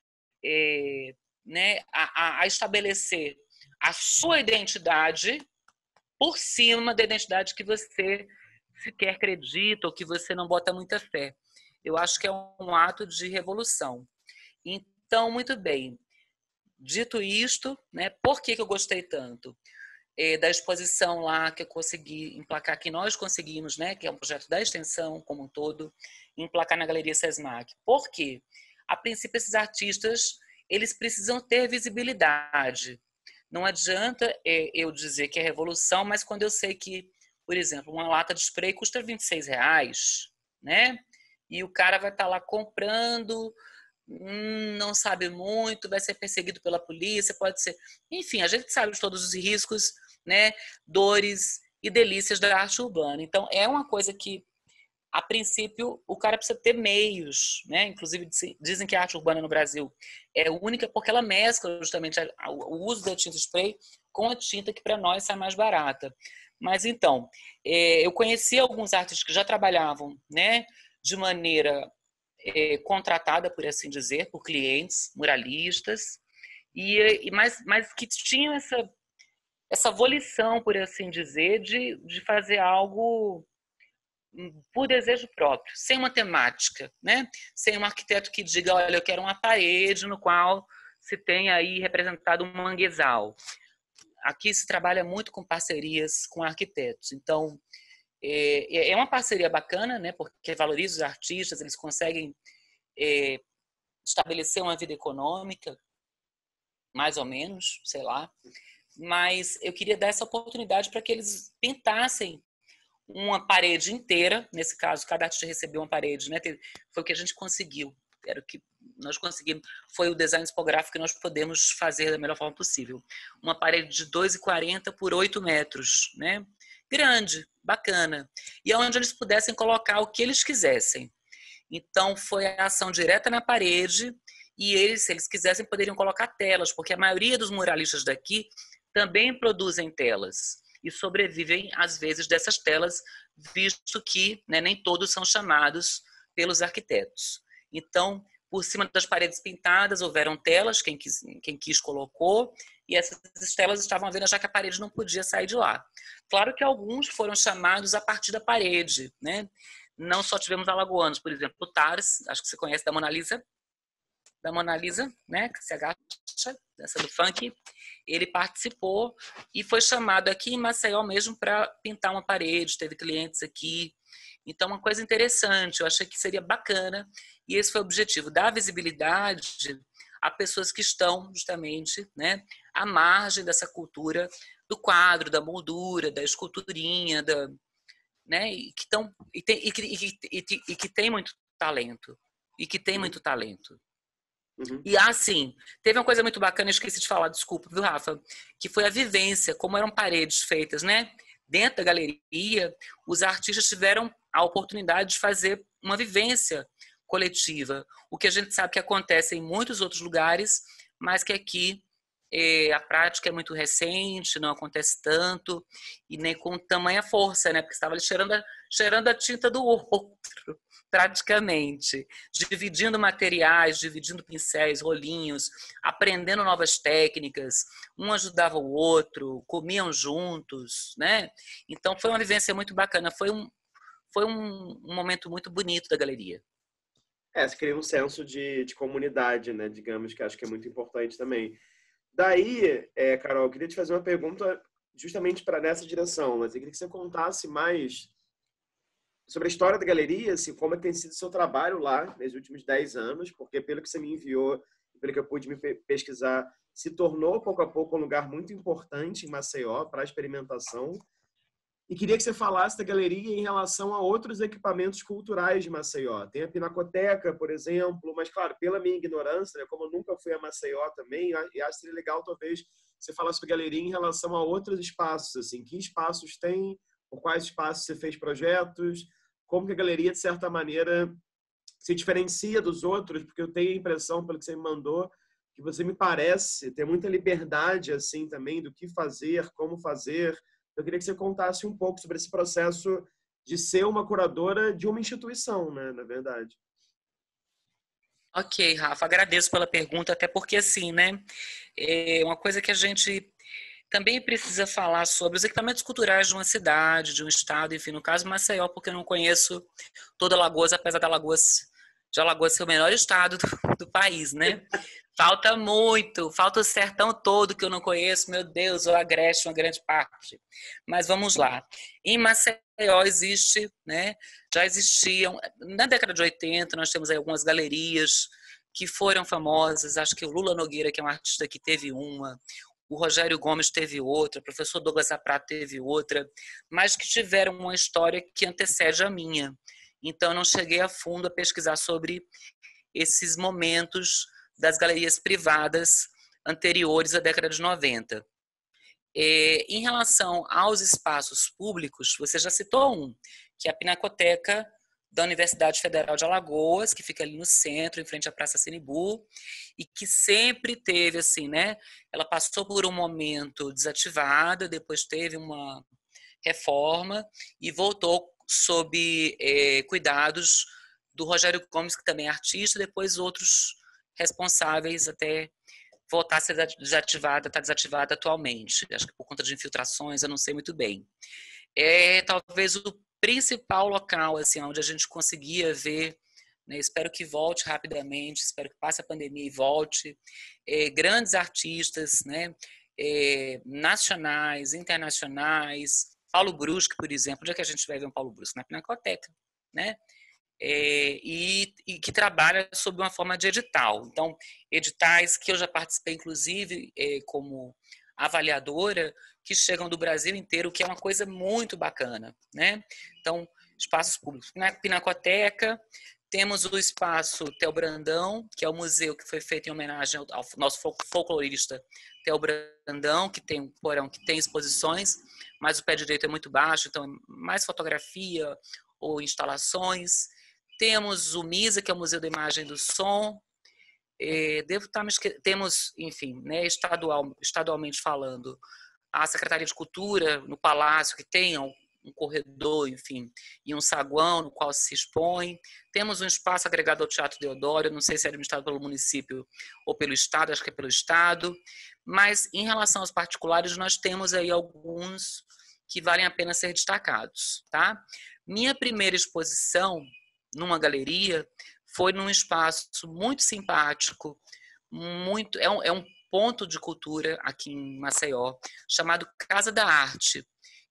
né, a estabelecer a sua identidade por cima da identidade que você sequer acredita ou que você não bota muita fé. Eu acho que é um ato de revolução. Então, muito bem. Dito isto, né, por que eu gostei tanto? Da exposição lá que eu consegui emplacar, que nós conseguimos, né, que é um projeto da extensão como um todo, emplacar na Galeria Sesmac. Por quê? A princípio, esses artistas, eles precisam ter visibilidade. Não adianta eu dizer que é revolução, mas quando eu sei que, por exemplo, uma lata de spray custa R$26, né? E o cara vai estar lá comprando, não sabe muito, vai ser perseguido pela polícia, pode ser... Enfim, a gente sabe de todos os riscos, né, dores e delícias da arte urbana. Então, é uma coisa que, a princípio, o cara precisa ter meios, né? Inclusive, dizem que a arte urbana no Brasil é única porque ela mescla justamente o uso da tinta spray com a tinta que para nós sai mais barata. Mas, então, eu conheci alguns artistas que já trabalhavam, né, de maneira contratada, por assim dizer, por clientes, muralistas, mas que tinham essa volição, por assim dizer, de fazer algo por desejo próprio, sem uma temática, né? Sem um arquiteto que diga, olha, eu quero uma parede no qual se tem aí representado um manguezal. Aqui se trabalha muito com parcerias com arquitetos, então é uma parceria bacana, né? Porque valoriza os artistas, eles conseguem estabelecer uma vida econômica, mais ou menos, sei lá, mas eu queria dar essa oportunidade para que eles pintassem uma parede inteira, nesse caso, cada artista recebeu uma parede, né? Foi o que a gente conseguiu, era o que nós conseguimos, foi o design tipográfico que nós podemos fazer da melhor forma possível. Uma parede de 2,40 por 8 metros, né? Grande, bacana. E onde eles pudessem colocar o que eles quisessem. Então, foi a ação direta na parede e eles, se eles quisessem, poderiam colocar telas, porque a maioria dos muralistas daqui também produzem telas e sobrevivem, às vezes, dessas telas, visto que, né, nem todos são chamados pelos arquitetos. Então, por cima das paredes pintadas, houveram telas, quem quis colocou, e essas telas estavam à venda, já que a parede não podia sair de lá. Claro que alguns foram chamados a partir da parede, né? Não só tivemos alagoanos, por exemplo, o Tars, acho que você conhece da Mona Lisa, né, que se agacha, essa do funk, ele participou e foi chamado aqui em Maceió mesmo para pintar uma parede, teve clientes aqui. Então, uma coisa interessante, eu achei que seria bacana, e esse foi o objetivo, dar visibilidade a pessoas que estão justamente, né, à margem dessa cultura do quadro, da moldura, da esculturinha, né, e que tem muito talento. Uhum. E assim, teve uma coisa muito bacana, eu esqueci de falar, desculpa, viu, Rafa? Que foi a vivência, como eram paredes feitas, né? Dentro da galeria, os artistas tiveram a oportunidade de fazer uma vivência coletiva. O que a gente sabe que acontece em muitos outros lugares, mas que aqui a prática é muito recente, não acontece tanto, e nem com tamanha força, né? Porque estava ali cheirando a tinta do outro, praticamente. Dividindo materiais, dividindo pincéis, rolinhos, aprendendo novas técnicas, um ajudava o outro, comiam juntos, né? Então foi uma vivência muito bacana, foi um momento muito bonito da galeria. Você cria um senso de comunidade, né? Digamos, que acho que é muito importante também. Daí, Carol, eu queria te fazer uma pergunta justamente para nessa direção, mas eu queria que você contasse mais sobre a história da galeria, assim, como é que tem sido o seu trabalho lá nos últimos 10 anos, porque pelo que você me enviou, pelo que eu pude me pesquisar, se tornou pouco a pouco um lugar muito importante em Maceió para a experimentação. E queria que você falasse da galeria em relação a outros equipamentos culturais de Maceió. Tem a Pinacoteca, por exemplo, mas, claro, pela minha ignorância, né, como eu nunca fui a Maceió também, e acho que seria legal, talvez, você falasse sobre a galeria em relação a outros espaços. Assim, que espaços tem, por quais espaços você fez projetos, como que a galeria, de certa maneira, se diferencia dos outros, porque eu tenho a impressão, pelo que você me mandou, que você me parece ter muita liberdade, assim, também, do que fazer, como fazer. Eu queria que você contasse um pouco sobre esse processo de ser uma curadora de uma instituição, né, na verdade. Ok, Rafa, agradeço pela pergunta, até porque, assim, né, é uma coisa que a gente também precisa falar sobre os equipamentos culturais de uma cidade, de um estado, enfim, no caso Maceió, porque eu não conheço toda Alagoas, apesar de Alagoas ser o melhor estado do país, né? Falta muito, falta o sertão todo que eu não conheço, meu Deus, o Agreste, uma grande parte. Mas vamos lá. Em Maceió existe, né? Já existiam, na década de 80, nós temos aí algumas galerias que foram famosas, acho que o Lula Nogueira, que é um artista que teve uma, o Rogério Gomes teve outra, o professor Douglas Zaprato teve outra, mas que tiveram uma história que antecede a minha. Então, eu não cheguei a fundo a pesquisar sobre esses momentos das galerias privadas anteriores à década de 90. Em relação aos espaços públicos, você já citou um, que é a Pinacoteca da Universidade Federal de Alagoas, que fica ali no centro, em frente à Praça Sinibu, e que sempre teve, assim, né? Ela passou por um momento desativada, depois teve uma reforma e voltou sob cuidados do Rogério Gomes, que também é artista, e depois outros responsáveis até voltar a ser desativada, está desativada atualmente. Acho que por conta de infiltrações, eu não sei muito bem. É talvez o principal local, assim, onde a gente conseguia ver, né, espero que volte rapidamente, espero que passe a pandemia e volte, grandes artistas, né, nacionais, internacionais, Paulo Brusque, por exemplo. Onde é que a gente vai ver um Paulo Brusque? Na Pinacoteca, né? E que trabalha sob uma forma de edital. Então, editais que eu já participei, inclusive, como avaliadora, que chegam do Brasil inteiro, que é uma coisa muito bacana, né? Então, espaços públicos. Na Pinacoteca, temos o espaço Theo Brandão, que é o museu que foi feito em homenagem ao nosso folclorista Theo Brandão, que tem um porão que tem exposições, mas o pé direito é muito baixo, então é mais fotografia ou instalações. Temos o MISA, que é o Museu da Imagem e do Som. Temos, enfim, né, estadualmente falando, a Secretaria de Cultura no Palácio, que tem um corredor, enfim, e um saguão no qual se expõe. Temos um espaço agregado ao Teatro Deodoro, não sei se é administrado pelo município ou pelo Estado, acho que é pelo Estado. Mas, em relação aos particulares, nós temos aí alguns que valem a pena ser destacados, tá? Minha primeira exposição numa galeria foi num espaço muito simpático, é um ponto de cultura aqui em Maceió, chamado Casa da Arte,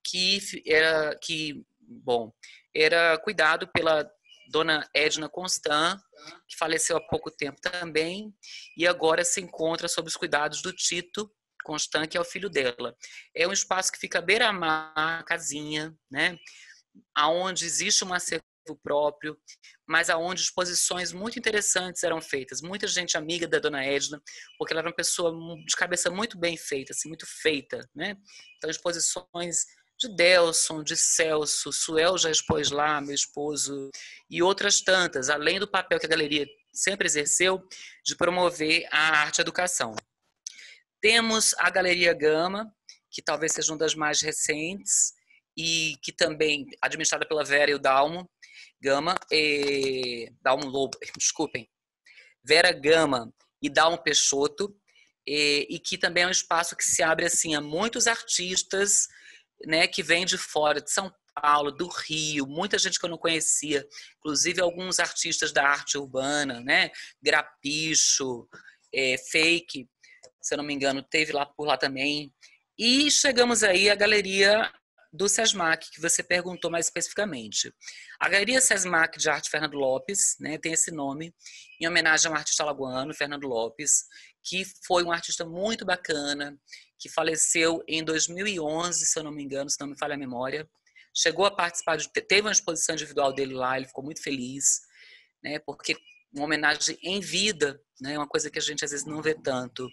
era cuidado pela dona Edna Constant, que faleceu há pouco tempo também, e agora se encontra sob os cuidados do Tito Constant, que é o filho dela. É um espaço que fica à beira-mar, casinha, né? Aonde existe um acervo próprio, mas aonde exposições muito interessantes eram feitas. Muita gente amiga da dona Edna, porque ela era uma pessoa de cabeça muito bem feita, assim, muito feita, né? Então, exposições de Delson, de Celso, Suel já expôs lá, meu esposo, e outras tantas, além do papel que a galeria sempre exerceu de promover a arte e a educação. Temos a Galeria Gama, que talvez seja uma das mais recentes, e que também administrada pela Vera e o Dalmo Gama, Dalmo Lobo, desculpem, Vera Gama e Dalmo Peixoto, e que também é um espaço que se abre assim a muitos artistas, né, que vêm de fora, de São Paulo, do Rio, muita gente que eu não conhecia, inclusive alguns artistas da arte urbana, né, Grapicho, Fake, se eu não me engano, teve lá por lá também. E chegamos aí à Galeria do SESMAC, que você perguntou mais especificamente. A Galeria SESMAC de Arte Fernando Lopes, né, tem esse nome, em homenagem ao artista alagoano, Fernando Lopes, que foi um artista muito bacana, que faleceu em 2011, se eu não me engano, se não me falha a memória. Chegou a participar, teve uma exposição individual dele lá, ele ficou muito feliz, né, porque uma homenagem em vida, né, é uma coisa que a gente às vezes não vê tanto.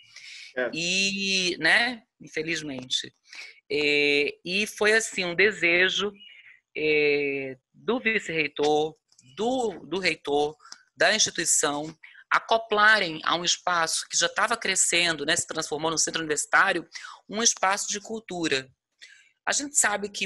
E, né, infelizmente. E foi assim um desejo do vice-reitor, do reitor, da instituição, acoplarem a um espaço que já estava crescendo, né, se transformou no centro universitário, um espaço de cultura. A gente sabe que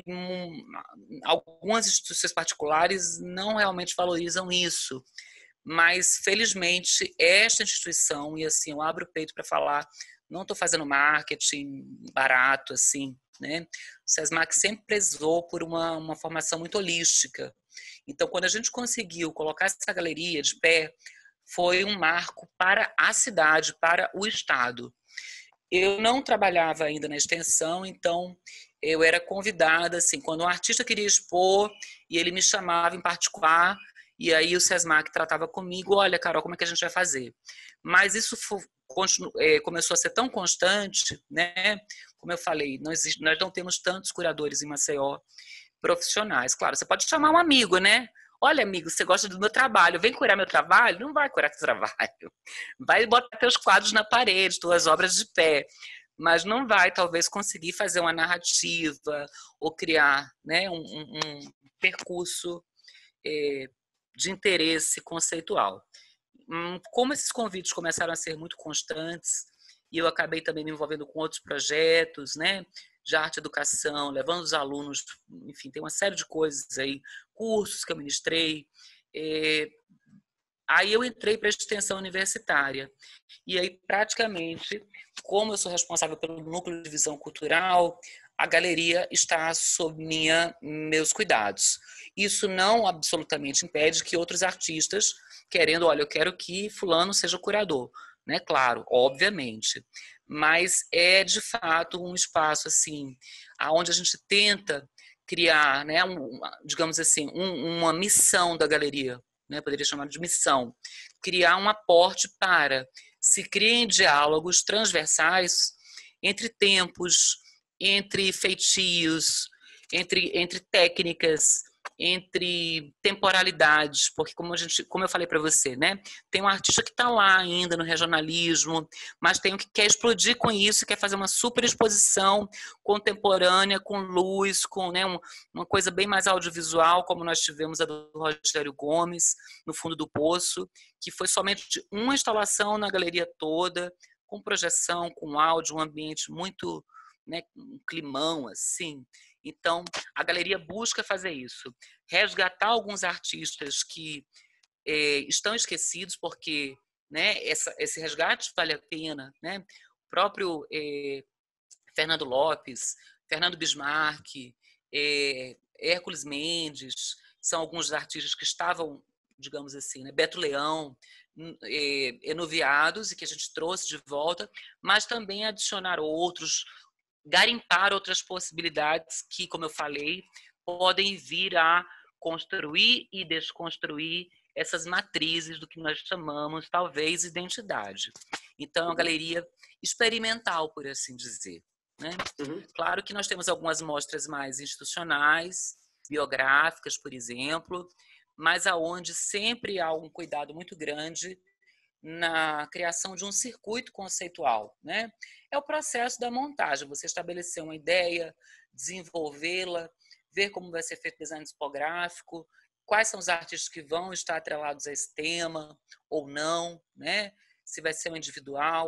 algumas instituições particulares não realmente valorizam isso, mas felizmente esta instituição, e assim eu abro o peito para falar, não estou fazendo marketing barato assim, né? O SESMAC sempre prezou por uma formação muito holística. Então, quando a gente conseguiu colocar essa galeria de pé, foi um marco para a cidade, para o estado. Eu não trabalhava ainda na extensão, então eu era convidada, assim, quando um artista queria expor e ele me chamava em particular, e aí o SESMAC tratava comigo, olha, Carol, como é que a gente vai fazer? Mas isso começou a ser tão constante, né? Como eu falei, nós não temos tantos curadores em Maceió profissionais. Claro, você pode chamar um amigo, né? Olha, amigo, você gosta do meu trabalho, vem curar meu trabalho? Não vai curar teu trabalho. Vai botar teus quadros na parede, tuas obras de pé. Mas não vai, talvez, conseguir fazer uma narrativa ou criar, né, um percurso de interesse conceitual. Como esses convites começaram a ser muito constantes, e eu acabei também me envolvendo com outros projetos, né, de arte e educação, levando os alunos, enfim, tem uma série de coisas aí, cursos que eu ministrei. Aí eu entrei para a extensão universitária. E aí, praticamente, como eu sou responsável pelo núcleo de visão cultural, a galeria está sob meus cuidados. Isso não absolutamente impede que outros artistas, querendo, olha, eu quero que fulano seja curador, né? Claro, obviamente. Mas é, de fato, um espaço, assim, onde a gente tenta criar, né, digamos assim, uma missão da galeria, né, poderia chamar de missão, criar um aporte para se criem diálogos transversais entre tempos, entre feitios, entre técnicas, entre temporalidades, porque como eu falei para você, né, tem um artista que está lá ainda no regionalismo, mas tem um que quer explodir com isso, quer fazer uma super exposição contemporânea, com luz, com, né, uma coisa bem mais audiovisual, como nós tivemos a do Rogério Gomes, no fundo do Poço, que foi somente uma instalação na galeria toda, com projeção, com áudio, um ambiente muito, né, um climão assim. Então, a galeria busca fazer isso, resgatar alguns artistas que estão esquecidos, porque, né, esse resgate vale a pena, né? O próprio Fernando Lopes, Fernando Bismarck, Hércules Mendes, são alguns artistas que estavam, digamos assim, né, Beto Leão, enuviados e que a gente trouxe de volta, mas também adicionar outros, garimpar outras possibilidades que, como eu falei, podem vir a construir e desconstruir essas matrizes do que nós chamamos, talvez, identidade. Então, é uma galeria experimental, por assim dizer, né? Claro que nós temos algumas mostras mais institucionais, biográficas, por exemplo, mas aonde sempre há um cuidado muito grande na criação de um circuito conceitual, né? É o processo da montagem, você estabelecer uma ideia, desenvolvê-la, ver como vai ser feito o design tipográfico, quais são os artistas que vão estar atrelados a esse tema ou não, né? Se vai ser um individual.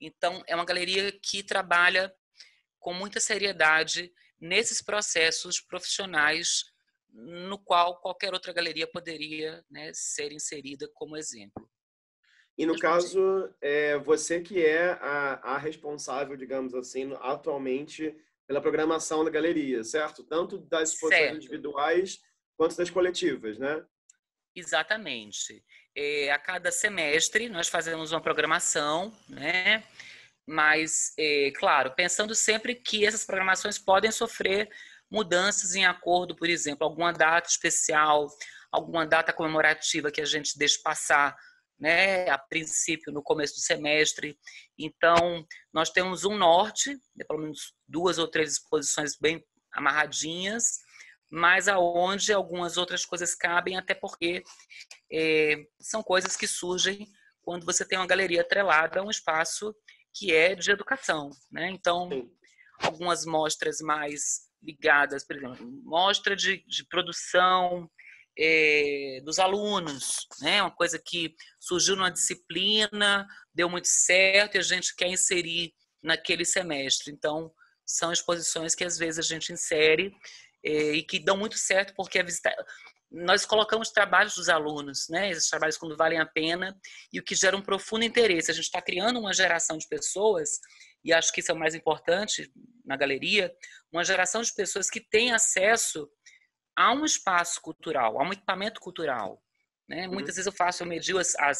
Então, é uma galeria que trabalha com muita seriedade nesses processos profissionais no qual qualquer outra galeria poderia, né, ser inserida como exemplo. E no caso, você que é a responsável, digamos assim, atualmente pela programação da galeria, certo? Tanto das exposições Certo, individuais quanto das coletivas, né? exatamente. A cada semestre nós fazemos uma programação, né? Mas, claro, pensando sempre que essas programações podem sofrer mudanças em acordo, por exemplo, alguma data especial, alguma data comemorativa que a gente deixe passar, né, a princípio no começo do semestre. Então, nós temos um norte, pelo menos 2 ou 3 exposições bem amarradinhas, mas aonde algumas outras coisas cabem, até porque são coisas que surgem quando você tem uma galeria atrelada a um espaço que é de educação, né? Então, Sim. algumas mostras mais ligadas, por exemplo, mostra de produção dos alunos, né? Uma coisa que surgiu numa disciplina, deu muito certo e a gente quer inserir naquele semestre. Então, são exposições que às vezes a gente insere e que dão muito certo porque nós colocamos trabalhos dos alunos, né? Esses trabalhos quando valem a pena e o que gera um profundo interesse. A gente está criando uma geração de pessoas, e acho que isso é o mais importante na galeria, uma geração de pessoas que têm acesso a um espaço cultural, a um equipamento cultural, né? Muitas vezes eu medio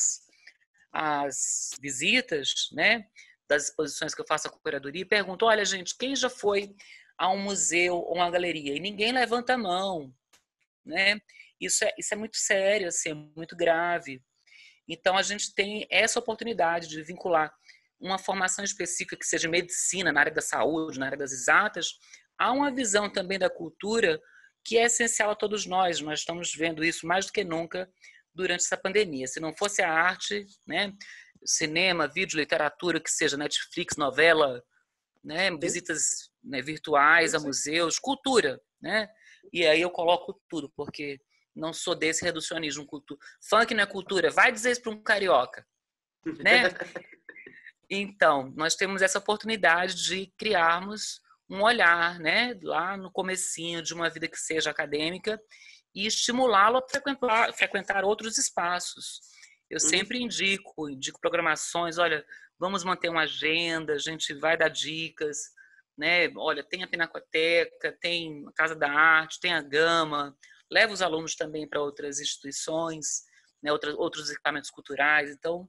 as visitas, né? Das exposições que eu faço à curadoria e pergunto, olha, gente, quem já foi a um museu ou uma galeria? E ninguém levanta a mão, né? Isso é muito sério, assim, é muito grave. Então, a gente tem essa oportunidade de vincular uma formação específica que seja medicina, na área da saúde, na área das exatas, a uma visão também da cultura que é essencial a todos nós. Nós estamos vendo isso mais do que nunca durante essa pandemia. Se não fosse a arte, né, cinema, vídeo, literatura, que seja Netflix, novela, né, visitas, né, virtuais a museus, cultura, né? E aí eu coloco tudo, porque não sou desse reducionismo. Funk não é cultura, vai dizer isso para um carioca, né? Então, nós temos essa oportunidade de criarmos um olhar, né, lá no comecinho de uma vida que seja acadêmica e estimulá-lo a frequentar outros espaços. Eu sempre indico programações, olha, vamos manter uma agenda, a gente vai dar dicas, né? Olha, tem a Pinacoteca, tem a Casa da Arte, tem a Gama, leva os alunos também para outras instituições, né, outros equipamentos culturais. Então,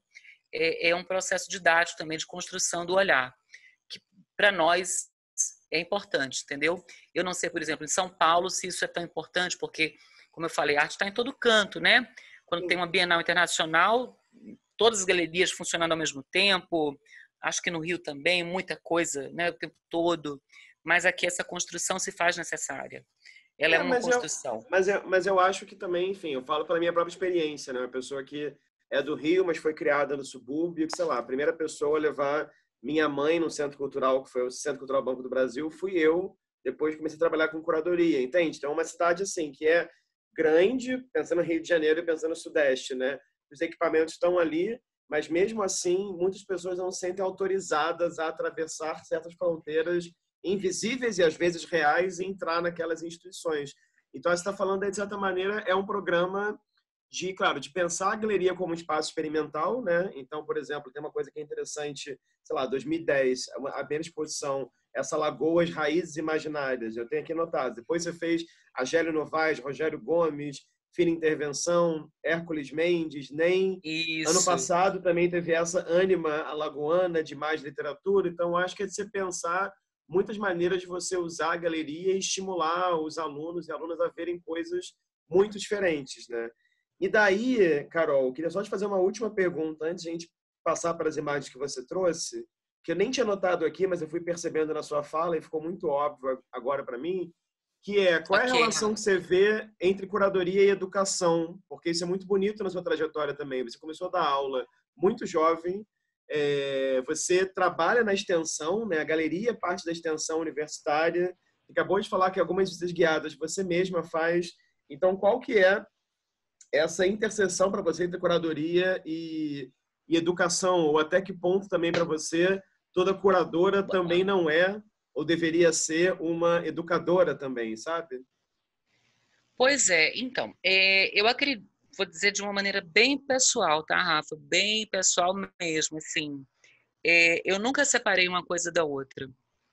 é um processo didático também de construção do olhar, que para nós é importante, entendeu? Eu não sei, por exemplo, em São Paulo, se isso é tão importante, porque, como eu falei, a arte está em todo canto, né? Quando tem uma Bienal Internacional, todas as galerias funcionando ao mesmo tempo, acho que no Rio também, muita coisa, né, o tempo todo, mas aqui essa construção se faz necessária. Ela é uma construção. Mas eu acho que também, enfim, eu falo pela minha própria experiência, né? Uma pessoa que é do Rio, mas foi criada no subúrbio, que, sei lá, a primeira pessoa a levar minha mãe no Centro Cultural, que foi o Centro Cultural Banco do Brasil, fui eu, depois comecei a trabalhar com curadoria, entende? Então é uma cidade, assim, que é grande, pensando no Rio de Janeiro e pensando no Sudeste, né? Os equipamentos estão ali, mas mesmo assim, muitas pessoas não se sentem autorizadas a atravessar certas fronteiras invisíveis e às vezes reais e entrar naquelas instituições. Então, você está falando, de certa maneira, é um programa de, claro, de pensar a galeria como um espaço experimental, né? Então, por exemplo, tem uma coisa que é interessante, sei lá, 2010, a primeira exposição, essa Lagoas Raízes Imaginárias, eu tenho aqui anotado. Depois você fez Agélio Novaes, Rogério Gomes, Fina Intervenção, Hércules Mendes, NEM. Isso. Ano passado também teve essa Ânima Alagoana, de mais literatura. Então, acho que é de você pensar muitas maneiras de você usar a galeria e estimular os alunos e alunas a verem coisas muito diferentes, né? E daí, Carol, queria só te fazer uma última pergunta antes de a gente passar para as imagens que você trouxe, que eu nem tinha notado aqui, mas eu fui percebendo na sua fala e ficou muito óbvio agora para mim, que é qual é a relação que você vê entre curadoria e educação, porque isso é muito bonito na sua trajetória também. Você começou a dar aula muito jovem, você trabalha na extensão, né? A galeria é parte da extensão universitária, acabou de falar que algumas visitas guiadas você mesma faz. Então, qual que é essa interseção para você entre curadoria e e educação, ou até que ponto também para você toda curadora também não é ou deveria ser uma educadora também, sabe? Pois é, então, eu acredito, vou dizer de uma maneira bem pessoal, tá, Rafa? Bem pessoal mesmo, assim. Eu nunca separei uma coisa da outra.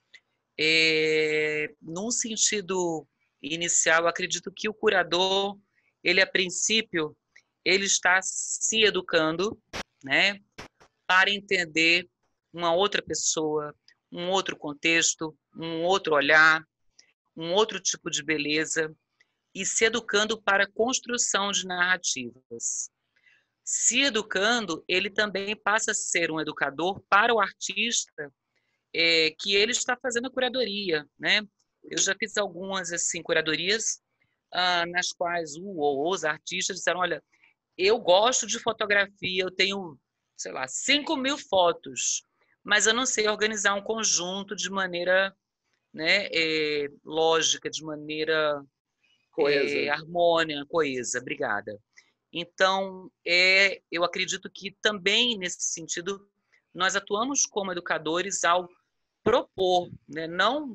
Num sentido inicial, eu acredito que o curador, ele a princípio, ele está se educando, né, para entender uma outra pessoa, um outro contexto, um outro olhar, um outro tipo de beleza, e se educando para a construção de narrativas. Se educando, ele também passa a ser um educador para o artista, que ele está fazendo a curadoria, né? Eu já fiz algumas assim curadorias nas quais o ou os artistas disseram, olha, eu gosto de fotografia, eu tenho, sei lá, 5.000 fotos, mas eu não sei organizar um conjunto de maneira, né, lógica, de maneira Coesa. harmônica, coesa. Obrigada. Então, eu acredito que também, nesse sentido, nós atuamos como educadores ao propor, né?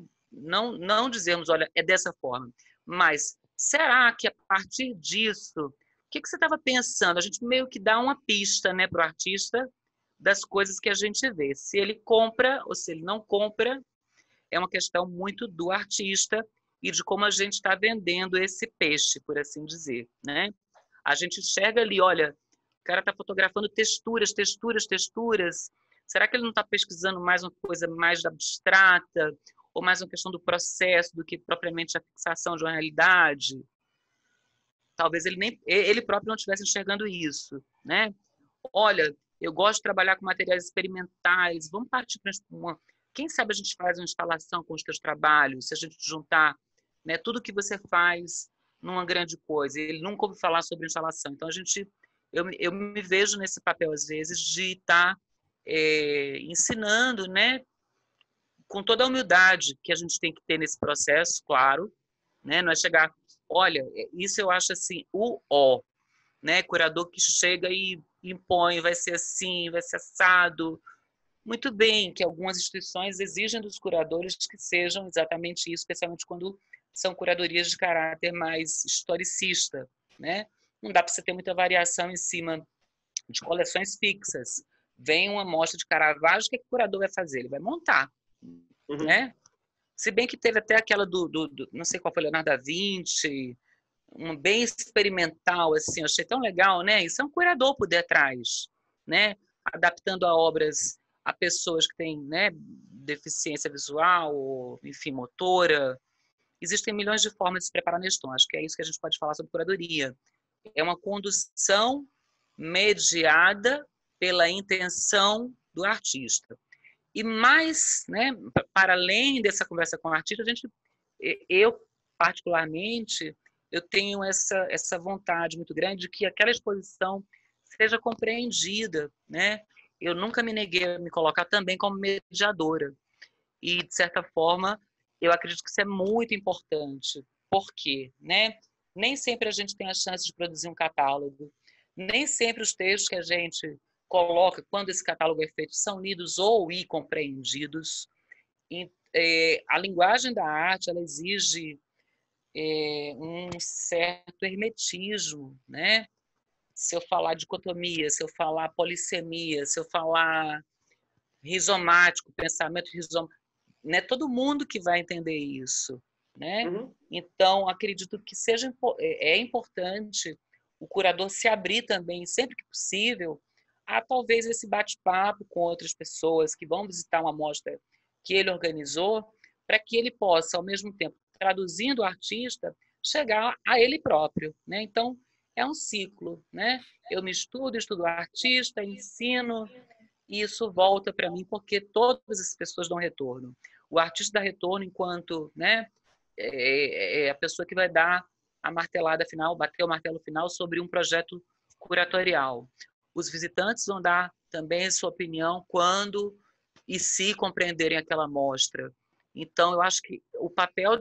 Não dizermos, olha, é dessa forma, mas será que a partir disso, o que você estava pensando? A gente meio que dá uma pista, né, para o artista das coisas que a gente vê. Se ele compra ou se ele não compra, é uma questão muito do artista e de como a gente está vendendo esse peixe, por assim dizer, né? A gente enxerga ali, olha, o cara está fotografando texturas, texturas, texturas. Será que ele não está pesquisando mais uma coisa mais abstrata ou mais uma questão do processo do que propriamente a fixação de uma realidade? Talvez ele próprio não estivesse enxergando isso, né? Olha, eu gosto de trabalhar com materiais experimentais. Vamos partir para uma... Quem sabe a gente faz uma instalação com os teus trabalhos, se a gente juntar, né, tudo que você faz numa grande coisa. Ele nunca ouviu falar sobre instalação. Então, eu me vejo nesse papel, às vezes, de estar ensinando, né, com toda a humildade que a gente tem que ter nesse processo, claro, né, não é chegar, olha, isso eu acho assim, né, curador que chega e impõe, vai ser assim, vai ser assado. Muito bem, que algumas instituições exigem dos curadores que sejam exatamente isso, especialmente quando são curadorias de caráter mais historicista, né? Não dá para você ter muita variação em cima de coleções fixas. Vem uma mostra de Caravaggio, o que o curador vai fazer? Ele vai montar, Uhum. né? Se bem que teve até aquela do não sei qual foi, Leonardo da Vinci, um bem experimental, assim, eu achei tão legal, né? Isso é um curador por detrás, né? Adaptando a obras a pessoas que têm, né, deficiência visual, ou, enfim, motora. Existem milhões de formas de se preparar nesse tom. Acho que é isso que a gente pode falar sobre curadoria. É uma condução mediada pela intenção do artista. E mais, né, para além dessa conversa com o artista, eu particularmente, eu tenho essa vontade muito grande de que aquela exposição seja compreendida, né? Eu nunca me neguei a me colocar também como mediadora. E, de certa forma, eu acredito que isso é muito importante. Por quê? Né? Nem sempre a gente tem a chance de produzir um catálogo. Nem sempre os textos que a gente coloca, quando esse catálogo é feito, são lidos ou compreendidos. E, a linguagem da arte, ela exige um certo hermetismo, né? Se eu falar dicotomia, se eu falar polissemia, se eu falar rizomático, pensamento rizomático, não é todo mundo que vai entender isso, né? Uhum. Então, acredito que é importante o curador se abrir também, sempre que possível, a talvez esse bate-papo com outras pessoas que vão visitar uma mostra que ele organizou, para que ele possa, ao mesmo tempo, traduzindo o artista, chegar a ele próprio, né? Então, é um ciclo, né? Eu me estudo o artista, ensino, e isso volta para mim porque todas as pessoas dão retorno. O artista dá retorno enquanto, né, é a pessoa que vai dar a martelada final, bater o martelo final sobre um projeto curatorial. Os visitantes vão dar também a sua opinião quando e se compreenderem aquela mostra. Então, eu acho que o papel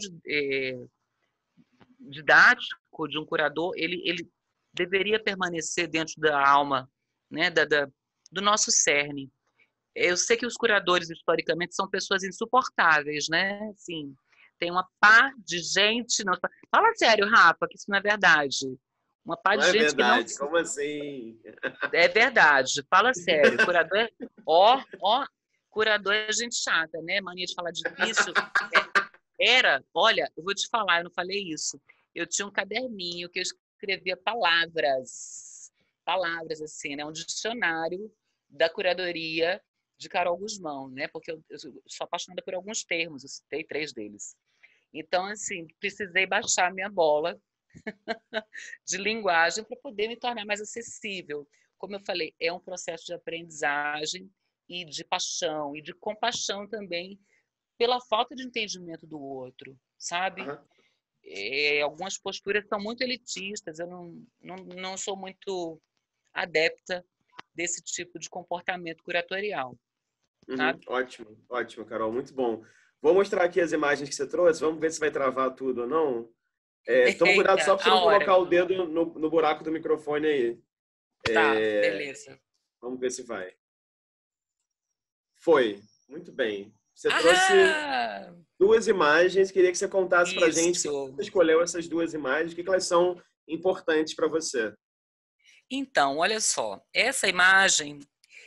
didático de um curador, ele deveria permanecer dentro da alma, né, do nosso cerne. Eu sei que os curadores, historicamente, são pessoas insuportáveis, né? Assim, tem uma pá de gente... Não... Fala sério, Rafa, que isso não é verdade. Uma pá Não de é gente que não... verdade, como assim? É verdade, fala sério. Curador é... curador é gente chata, né? Mania de falar difícil. Olha, eu vou te falar, eu não falei isso. Eu tinha um caderninho que eu escrevia palavras assim, né? Um dicionário da curadoria de Carol Guzmão, né? Porque eu sou apaixonada por alguns termos, eu citei 3 deles. Então, assim, precisei baixar minha bola de linguagem para poder me tornar mais acessível. Como eu falei, é um processo de aprendizagem e de paixão e de compaixão também pela falta de entendimento do outro, sabe? Aham. Algumas posturas são muito elitistas, eu não sou muito adepta desse tipo de comportamento curatorial, Uhum. sabe? Ótimo, ótimo, Carol, muito bom. Vou mostrar aqui as imagens que você trouxe, vamos ver se vai travar tudo ou não. Toma cuidado só Eita, para você a não colocar hora. o dedo no buraco do microfone aí. Tá, beleza. Vamos ver se vai. Foi, muito bem. Você trouxe Ah, 2 imagens, queria que você contasse para a gente por que isso. você escolheu essas 2 imagens, o que elas são importantes para você. Então, olha só, essa imagem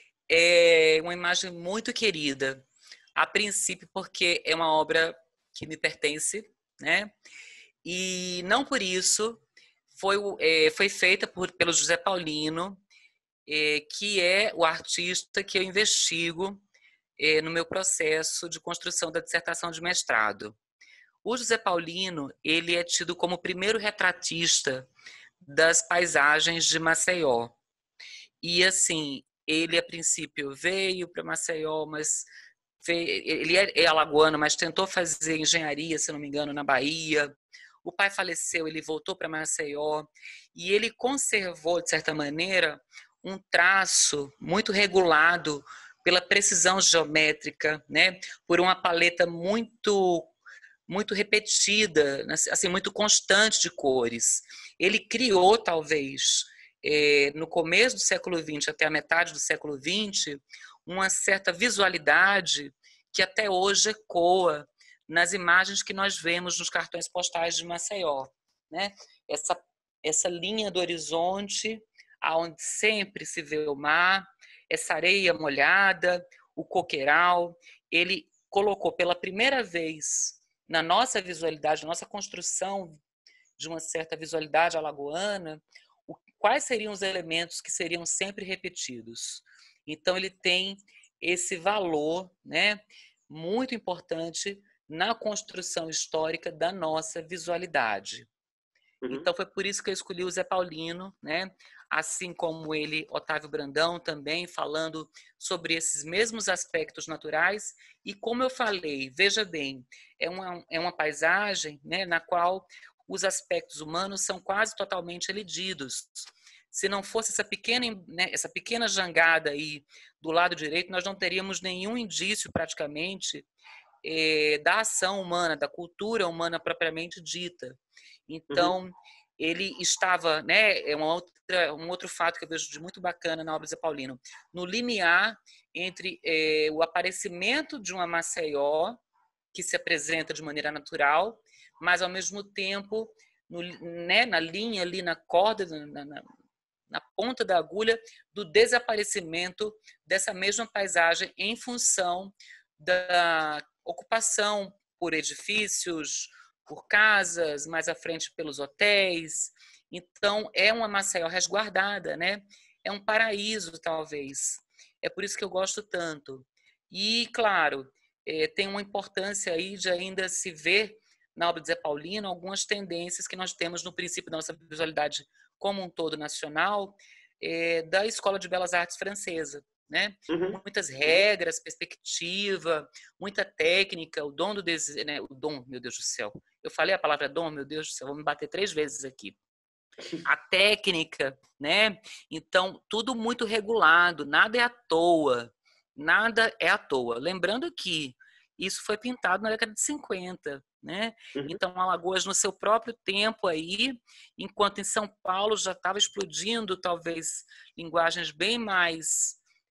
é uma imagem muito querida, a princípio porque é uma obra que me pertence, né? E não por isso foi feita pelo José Paulino, que é o artista que eu investigo no meu processo de construção da dissertação de mestrado. O José Paulino, ele é tido como o primeiro retratista das paisagens de Maceió. E assim, ele a princípio veio para Maceió, mas ele é alagoano, mas tentou fazer engenharia, se não me engano, na Bahia. O pai faleceu, ele voltou para Maceió e ele conservou, de certa maneira, um traço muito regulado pela precisão geométrica, né? Por uma paleta muito repetida, assim, muito constante de cores. Ele criou, talvez, no começo do século XX até a metade do século XX, uma certa visualidade que até hoje ecoa nas imagens que nós vemos nos cartões postais de Maceió, né? Essa linha do horizonte, aonde sempre se vê o mar, essa areia molhada, o coqueiral, ele colocou pela primeira vez na nossa visualidade, na nossa construção de uma certa visualidade alagoana, quais seriam os elementos que seriam sempre repetidos. Então, ele tem esse valor, né, muito importante na construção histórica da nossa visualidade. Uhum. Então, foi por isso que eu escolhi o Zé Paulino, né? Assim como ele, Otávio Brandão, também falando sobre esses mesmos aspectos naturais. E como eu falei, veja bem, é uma paisagem, né, na qual os aspectos humanos são quase totalmente elididos. Se não fosse essa pequena jangada aí do lado direito, nós não teríamos nenhum indício, praticamente, da ação humana, da cultura humana propriamente dita. Uhum. Então, ele estava, né, um outro fato que eu vejo de muito bacana na obra de Zé Paulino, no limiar entre o aparecimento de uma Maceió, que se apresenta de maneira natural, mas, ao mesmo tempo, né, na linha ali, na corda, na ponta da agulha, do desaparecimento dessa mesma paisagem em função da ocupação por edifícios, por casas, mais à frente pelos hotéis. Então, é uma Maceió resguardada, né? É um paraíso, talvez. É por isso que eu gosto tanto. E, claro, tem uma importância aí de ainda se ver na obra de Zé Paulino algumas tendências que nós temos no princípio da nossa visualidade como um todo nacional, da Escola de Belas Artes Francesa, né? Uhum. Muitas regras, perspectiva, muita técnica, o dom do desenho, né? O dom, meu Deus do céu. Eu falei a palavra dom, meu Deus do céu, vou me bater 3 vezes aqui. A técnica, né? Então, tudo muito regulado, nada é à toa. Nada é à toa. Lembrando que isso foi pintado na década de 50, né? Uhum. Então, Alagoas, no seu próprio tempo aí, enquanto em São Paulo já estava explodindo, talvez, linguagens bem mais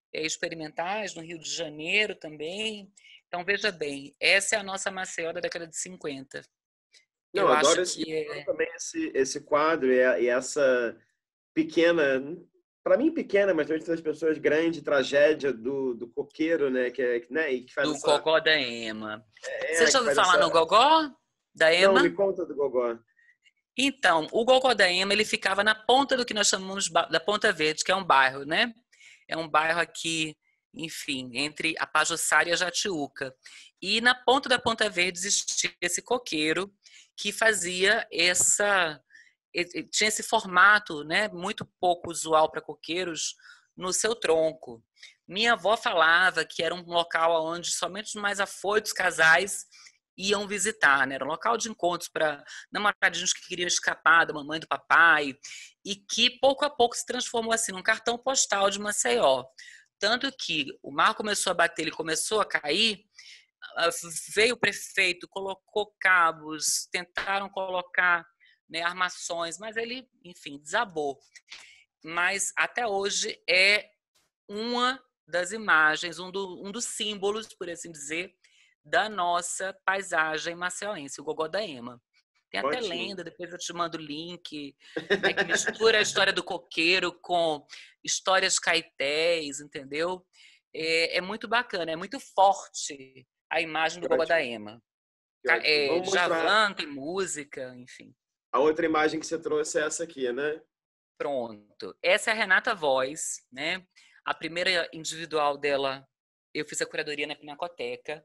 experimentais no Rio de Janeiro também. Então, veja bem, essa é a nossa Maceió da década de 50. Não, Eu acho eu que adoro também esse quadro e essa pequena, para mim pequena, mas também para as pessoas grande tragédia do coqueiro, né, né, e que faz do essa Gogó da Ema. Você já que ouviu faz falar no essa. Gogó da Não, me Ema? conta do gogó. Então, o Gogó da Ema, ele ficava na ponta do que nós chamamos da Ponta Verde, que é um bairro, né? É um bairro aqui, enfim, entre a Pajuçara e a Jatiuca. E na ponta da Ponta Verde existia esse coqueiro que fazia tinha esse formato, né, muito pouco usual para coqueiros no seu tronco. Minha avó falava que era um local onde somente os mais afoitos casais iam visitar, né? Era um local de encontros para namoradinhos que queriam escapar da mamãe e do papai, e que pouco a pouco se transformou assim num cartão postal de Maceió. Tanto que o mar começou a bater, ele começou a cair, veio o prefeito, colocou cabos, tentaram colocar, né, armações, mas ele, enfim, desabou. Mas até hoje é uma das imagens, um dos símbolos, por assim dizer, da nossa paisagem maceiense, o Gogó da Ema. Tem até Ótimo. lenda, depois eu te mando o link, né, que mistura a história do coqueiro com histórias caetés, entendeu? É muito bacana, é muito forte a imagem do Que Gogó da ótimo, Ema. que ótimo. Vamos mostrar Djavan, tem música, enfim. a outra imagem que você trouxe, é essa aqui, né? Pronto. Essa é a Renata Voz, né? A primeira individual dela, eu fiz a curadoria na Pinacoteca.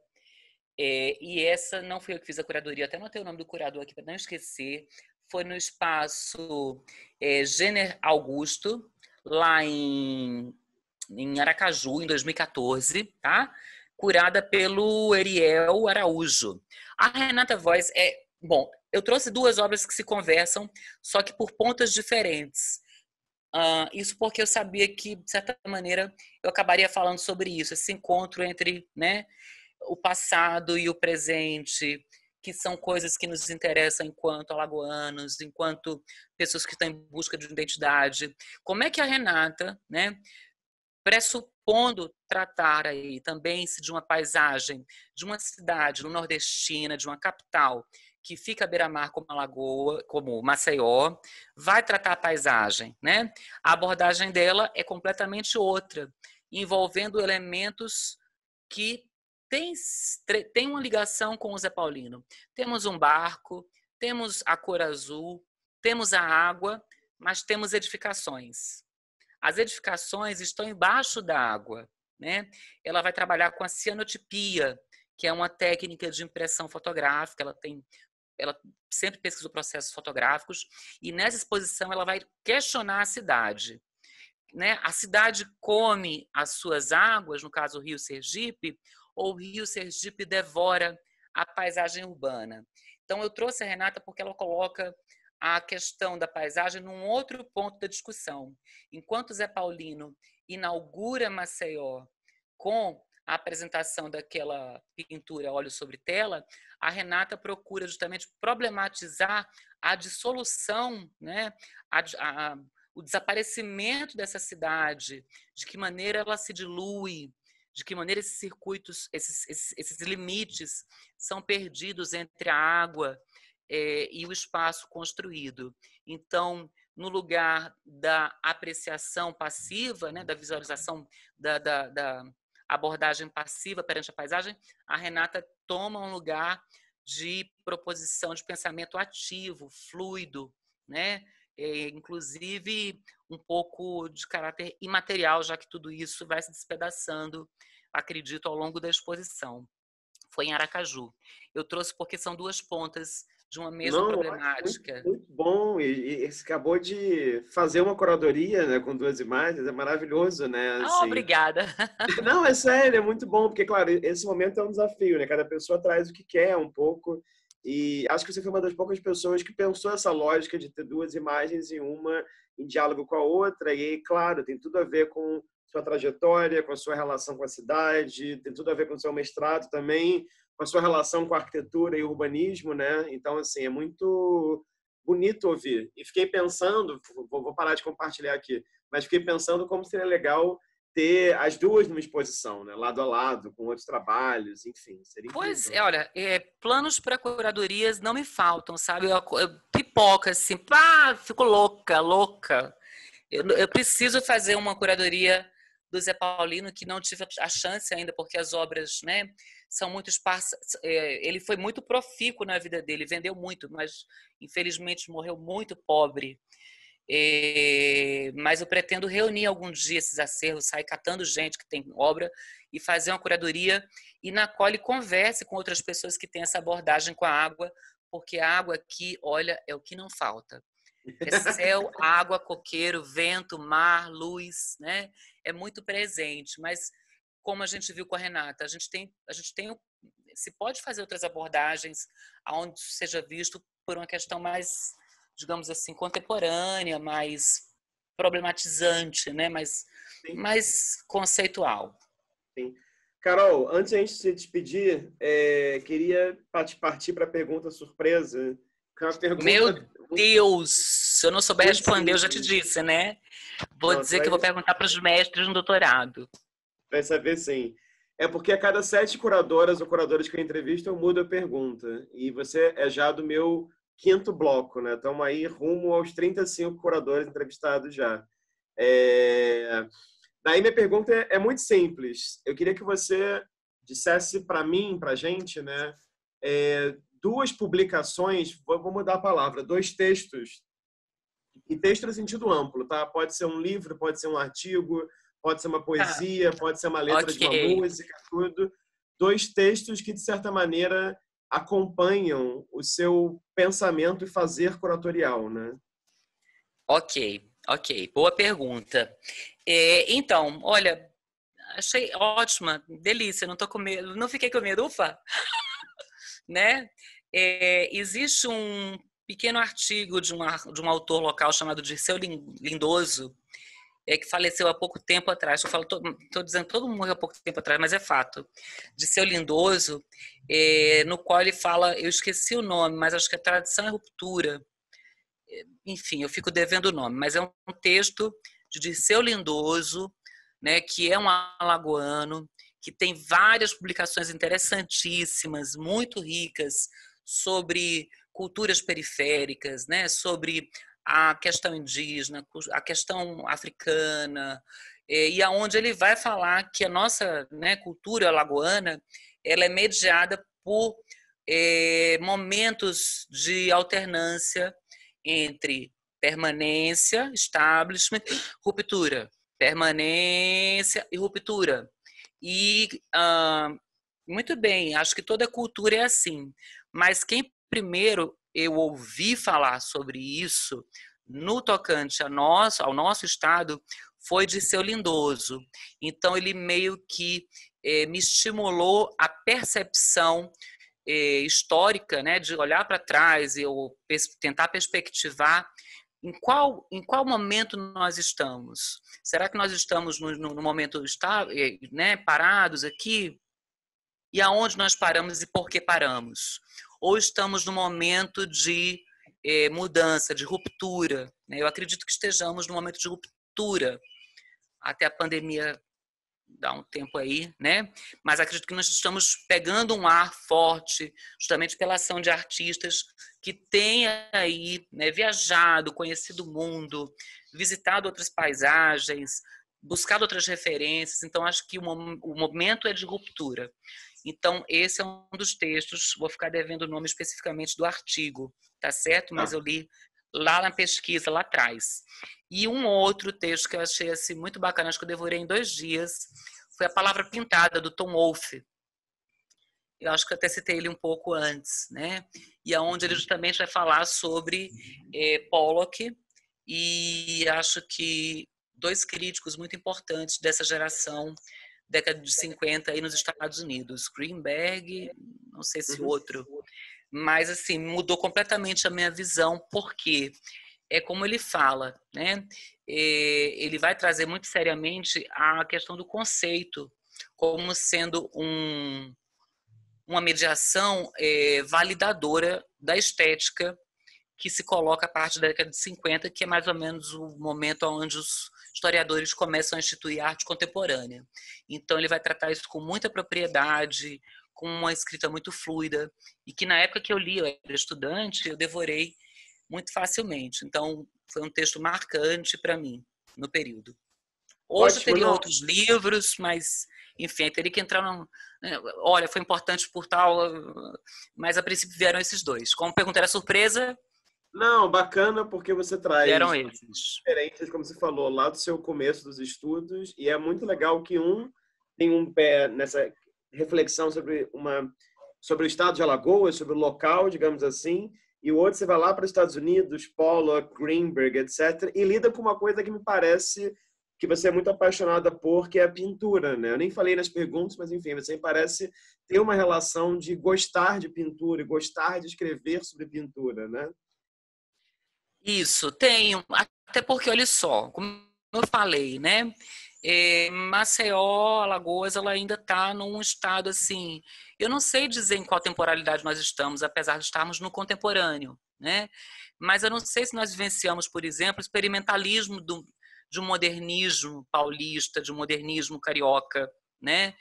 E essa não fui eu que fiz a curadoria, até anotei o nome do curador aqui para não esquecer. Foi no espaço Jenner Augusto, lá em Aracaju, em 2014, tá? Curada pelo Eriel Araújo. A Renata Voz Bom, eu trouxe duas obras que se conversam, só que por pontas diferentes. Isso porque eu sabia que, de certa maneira, eu acabaria falando sobre isso, esse encontro entre, né, o passado e o presente, que são coisas que nos interessam enquanto alagoanos, enquanto pessoas que estão em busca de identidade. Como é que a Renata, né, pressupondo tratar aí também de uma paisagem, de uma cidade nordestina, de uma capital que fica à beira-mar como Alagoa, como Maceió, vai tratar a paisagem, né? A abordagem dela é completamente outra, envolvendo elementos que tem uma ligação com o Zé Paulino. Temos um barco, temos a cor azul, temos a água, mas temos edificações. As edificações estão embaixo da água, né? Ela vai trabalhar com a cianotipia, que é uma técnica de impressão fotográfica. Ela sempre pesquisou processos fotográficos e nessa exposição ela vai questionar a cidade, né? A cidade come as suas águas, no caso o Rio Sergipe, ou o Rio Sergipe devora a paisagem urbana. Então eu trouxe a Renata porque ela coloca a questão da paisagem num outro ponto da discussão. Enquanto Zé Paulino inaugura Maceió com a apresentação daquela pintura Óleo sobre Tela, a Renata procura justamente problematizar a dissolução, né, o desaparecimento dessa cidade, de que maneira ela se dilui, de que maneira esses circuitos, esses limites são perdidos entre a água e o espaço construído. Então, no lugar da apreciação passiva, né, da visualização da abordagem passiva perante a paisagem, a Renata toma um lugar de proposição de pensamento ativo, fluido, né? Inclusive um pouco de caráter imaterial, já que tudo isso vai se despedaçando, acredito, ao longo da exposição. Foi em Aracaju. Eu trouxe porque são duas pontas de uma mesma Não, ótimo, muito, problemática. muito bom. E você acabou de fazer uma curadoria, né, com duas imagens, é maravilhoso, né? Assim. Obrigada. Não, é sério, é muito bom, porque, claro, esse momento é um desafio, né? Cada pessoa traz o que quer um pouco. E acho que você foi uma das poucas pessoas que pensou essa lógica de ter duas imagens e uma em diálogo com a outra. E, claro, tem tudo a ver com sua trajetória, com a sua relação com a cidade, tem tudo a ver com o seu mestrado também, com a sua relação com a arquitetura e urbanismo, né? Então, assim, é muito bonito ouvir. E fiquei pensando, vou parar de compartilhar aqui, mas fiquei pensando como seria legal ter as duas numa exposição, né? Lado a lado, com outros trabalhos, enfim, seria Pois incrível. é, olha, planos para curadorias não me faltam, sabe? Eu pipoca assim, pá, fico louca, louca. Eu preciso fazer uma curadoria do Zé Paulino, que não tive a chance ainda, porque as obras, né, são muito esparsas. Ele foi muito profícuo na vida dele, vendeu muito, mas infelizmente morreu muito pobre. Mas eu pretendo reunir algum dia esses acervos, sair catando gente que tem obra e fazer uma curadoria e na qual ele converse com outras pessoas que têm essa abordagem com a água, porque a água aqui, olha, é o que não falta. É céu, água, coqueiro, vento, mar, luz, né? É muito presente, mas como a gente viu com a Renata, a gente tem se pode fazer outras abordagens aonde seja visto por uma questão mais, digamos assim, contemporânea, mais problematizante, né? Mais conceitual. Sim. Carol, antes de a gente se despedir, queria partir para a pergunta surpresa. Que é uma Meu pergunta Deus, se eu não souber muito responder, eu já te simples. disse, né? Vou Não, você dizer que eu vou perguntar para os mestres no doutorado. vai saber sim. É porque a cada 7 curadoras ou curadores que eu entrevisto, eu mudo a pergunta. E você é já do meu 5º bloco, né? Estamos aí rumo aos 35 curadores entrevistados já. Daí minha pergunta é muito simples. Eu queria que você dissesse para mim, para a gente, né? 2 publicações, vou mudar a palavra, 2 textos, e texto no sentido amplo, tá? Pode ser um livro, pode ser um artigo, pode ser uma Tá, poesia, pode ser uma letra de uma ok. música, tudo. 2 textos que, de certa maneira, acompanham o seu pensamento e fazer curatorial, né? Ok. Boa pergunta. Então, olha, achei ótima, delícia, não tô com medo, não fiquei com medo, ufa, né? Existe um pequeno artigo de um autor local chamado Dirceu Lindoso, que faleceu há pouco tempo atrás. Estou dizendo todo mundo morreu há pouco tempo atrás, mas é fato. Dirceu Lindoso, no qual ele fala, eu esqueci o nome, mas acho que é Tradição e Ruptura. Enfim, eu fico devendo o nome, mas é um texto de Dirceu Lindoso, né, que é um alagoano, que tem várias publicações interessantíssimas, muito ricas, sobre culturas periféricas, né, sobre a questão indígena, a questão africana, e aonde ele vai falar que a nossa, né, cultura alagoana ela é mediada por momentos de alternância entre permanência, establishment, ruptura. Permanência e ruptura. E, muito bem, acho que toda cultura é assim. Mas quem primeiro eu ouvi falar sobre isso, no tocante ao nosso estado, foi Dirceu Lindoso. Então, ele meio que me estimulou a percepção histórica, né, de olhar para trás e tentar perspectivar em qual momento nós estamos. Será que nós estamos no momento né, parados aqui? E aonde nós paramos e por que paramos? Ou estamos no momento de mudança, de ruptura? Né? Eu acredito que estejamos no momento de ruptura, até a pandemia dá um tempo aí, né? Mas acredito que nós estamos pegando um ar forte, justamente pela ação de artistas que têm aí, né, viajado, conhecido o mundo, visitado outras paisagens, buscado outras referências. Então, acho que o momento é de ruptura. Então, esse é um dos textos, vou ficar devendo o nome especificamente do artigo, tá certo? Mas eu li lá na pesquisa, lá atrás. E um outro texto que eu achei assim, muito bacana, acho que eu devorei em 2 dias, foi A Palavra Pintada, do Tom Wolfe. Eu acho que eu até citei ele um pouco antes, né? E aonde ele justamente vai falar sobre Pollock, e acho que 2 críticos muito importantes dessa geração, década de 50 aí nos Estados Unidos, Greenberg, não sei se outro, mas assim, mudou completamente a minha visão, porque é como ele fala, né? Ele vai trazer muito seriamente a questão do conceito como sendo uma mediação validadora da estética que se coloca a partir da década de 50, que é mais ou menos o momento onde os historiadores começam a instituir arte contemporânea. Então, ele vai tratar isso com muita propriedade, com uma escrita muito fluida, e que na época que eu li, eu era estudante, eu devorei muito facilmente. Então, foi um texto marcante para mim, no período. Hoje eu teria outros livros, mas, enfim, teria que entrar num... Olha, foi importante por tal... Mas, a princípio, vieram esses dois. Como pergunta era surpresa... Não, bacana, porque você traz vieram esses diferentes, como você falou, lá do seu começo dos estudos, e é muito legal que um tem um pé nessa reflexão sobre o estado de Alagoas, sobre o local, digamos assim, e o outro você vai lá para os Estados Unidos, Pollock, Greenberg, etc., e lida com uma coisa que me parece que você é muito apaixonada por, que é a pintura, né? Eu nem falei nas perguntas, mas enfim, você parece ter uma relação de gostar de pintura e gostar de escrever sobre pintura, né? Isso, tenho. Até porque, olha só, como eu falei, né? Maceió, Alagoas, ela ainda está num estado assim... Eu não sei dizer em qual temporalidade nós estamos, apesar de estarmos no contemporâneo, né? Mas eu não sei se nós vivenciamos, por exemplo, experimentalismo de um modernismo paulista, de um modernismo carioca, né?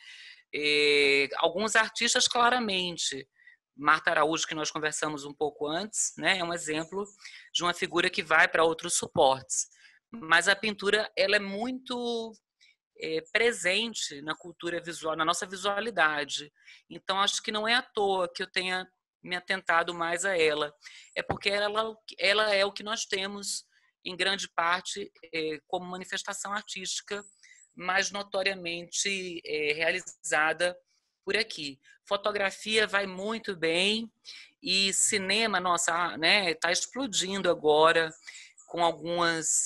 Alguns artistas, claramente. Marta Araújo, que nós conversamos um pouco antes, né, é um exemplo de uma figura que vai para outros suportes. Mas a pintura, ela é muito presente na cultura visual, na nossa visualidade. Então, acho que não é à toa que eu tenha me atentado mais a ela. É porque ela é o que nós temos, em grande parte, como manifestação artística mais notoriamente realizada por aqui. Fotografia vai muito bem e cinema, nossa, né, está explodindo agora com alguns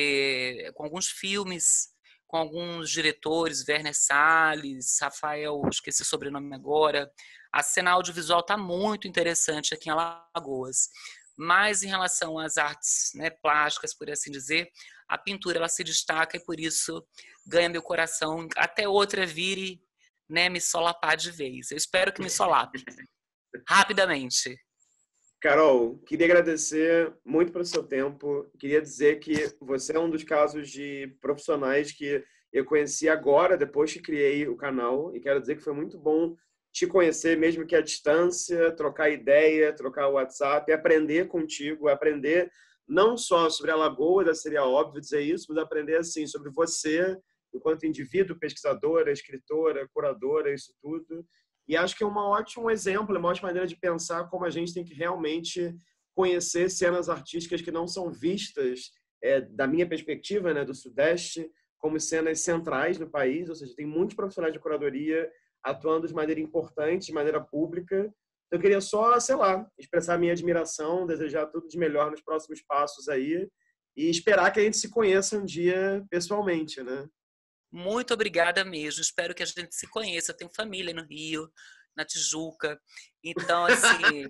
filmes, com alguns diretores, Werner Salles, Rafael, esqueci o sobrenome agora. A cena audiovisual está muito interessante aqui em Alagoas. Mas em relação às artes, né, plásticas, por assim dizer, a pintura ela se destaca e por isso ganha meu coração. Até outra vire, né, me solapar de vez. Eu espero que me solape rapidamente. Carol, queria agradecer muito pelo seu tempo. Queria dizer que você é um dos casos de profissionais que eu conheci agora, depois que criei o canal, e quero dizer que foi muito bom te conhecer, mesmo que à distância, trocar ideia, trocar o WhatsApp, aprender contigo, aprender não só sobre Alagoas, seria óbvio dizer isso, mas aprender assim sobre você, enquanto indivíduo, pesquisadora, escritora, curadora, isso tudo. E acho que é um ótimo exemplo, uma ótima maneira de pensar como a gente tem que realmente conhecer cenas artísticas que não são vistas, da minha perspectiva, né, do Sudeste, como cenas centrais no país, ou seja, tem muitos profissionais de curadoria atuando de maneira importante, de maneira pública. Eu queria só, sei lá, expressar a minha admiração, desejar tudo de melhor nos próximos passos aí e esperar que a gente se conheça um dia pessoalmente, né? Muito obrigada mesmo. Espero que a gente se conheça. Eu tenho família no Rio, na Tijuca. Então, assim,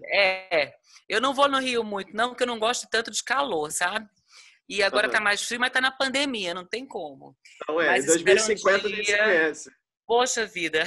eu não vou no Rio muito, não, porque eu não gosto tanto de calor, sabe? E agora tá mais frio, mas tá na pandemia, não tem como. Então, em Mas espero 2050 a gente se conhece. Poxa vida,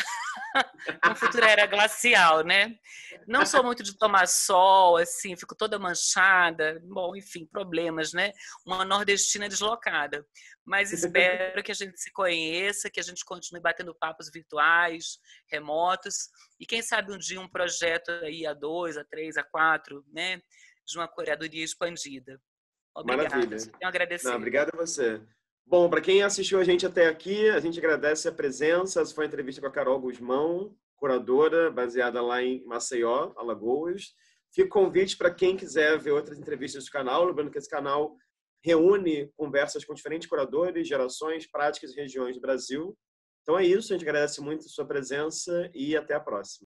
no futuro era glacial, né? Não sou muito de tomar sol, assim, fico toda manchada. Bom, enfim, problemas, né? Uma nordestina deslocada. Mas espero que a gente se conheça, que a gente continue batendo papos virtuais, remotos. E quem sabe um dia um projeto aí a 2, a 3, a 4, né? De uma curadoria expandida. Obrigada. Maravilha. Tenho a agradecer. Não, obrigado a você. Bom, para quem assistiu a gente até aqui, a gente agradece a presença. Essa foi a entrevista com a Carol Guzmão, curadora, baseada lá em Maceió, Alagoas. Fica o convite para quem quiser ver outras entrevistas do canal. Lembrando que esse canal reúne conversas com diferentes curadores, gerações, práticas e regiões do Brasil. Então é isso, a gente agradece muito a sua presença e até a próxima.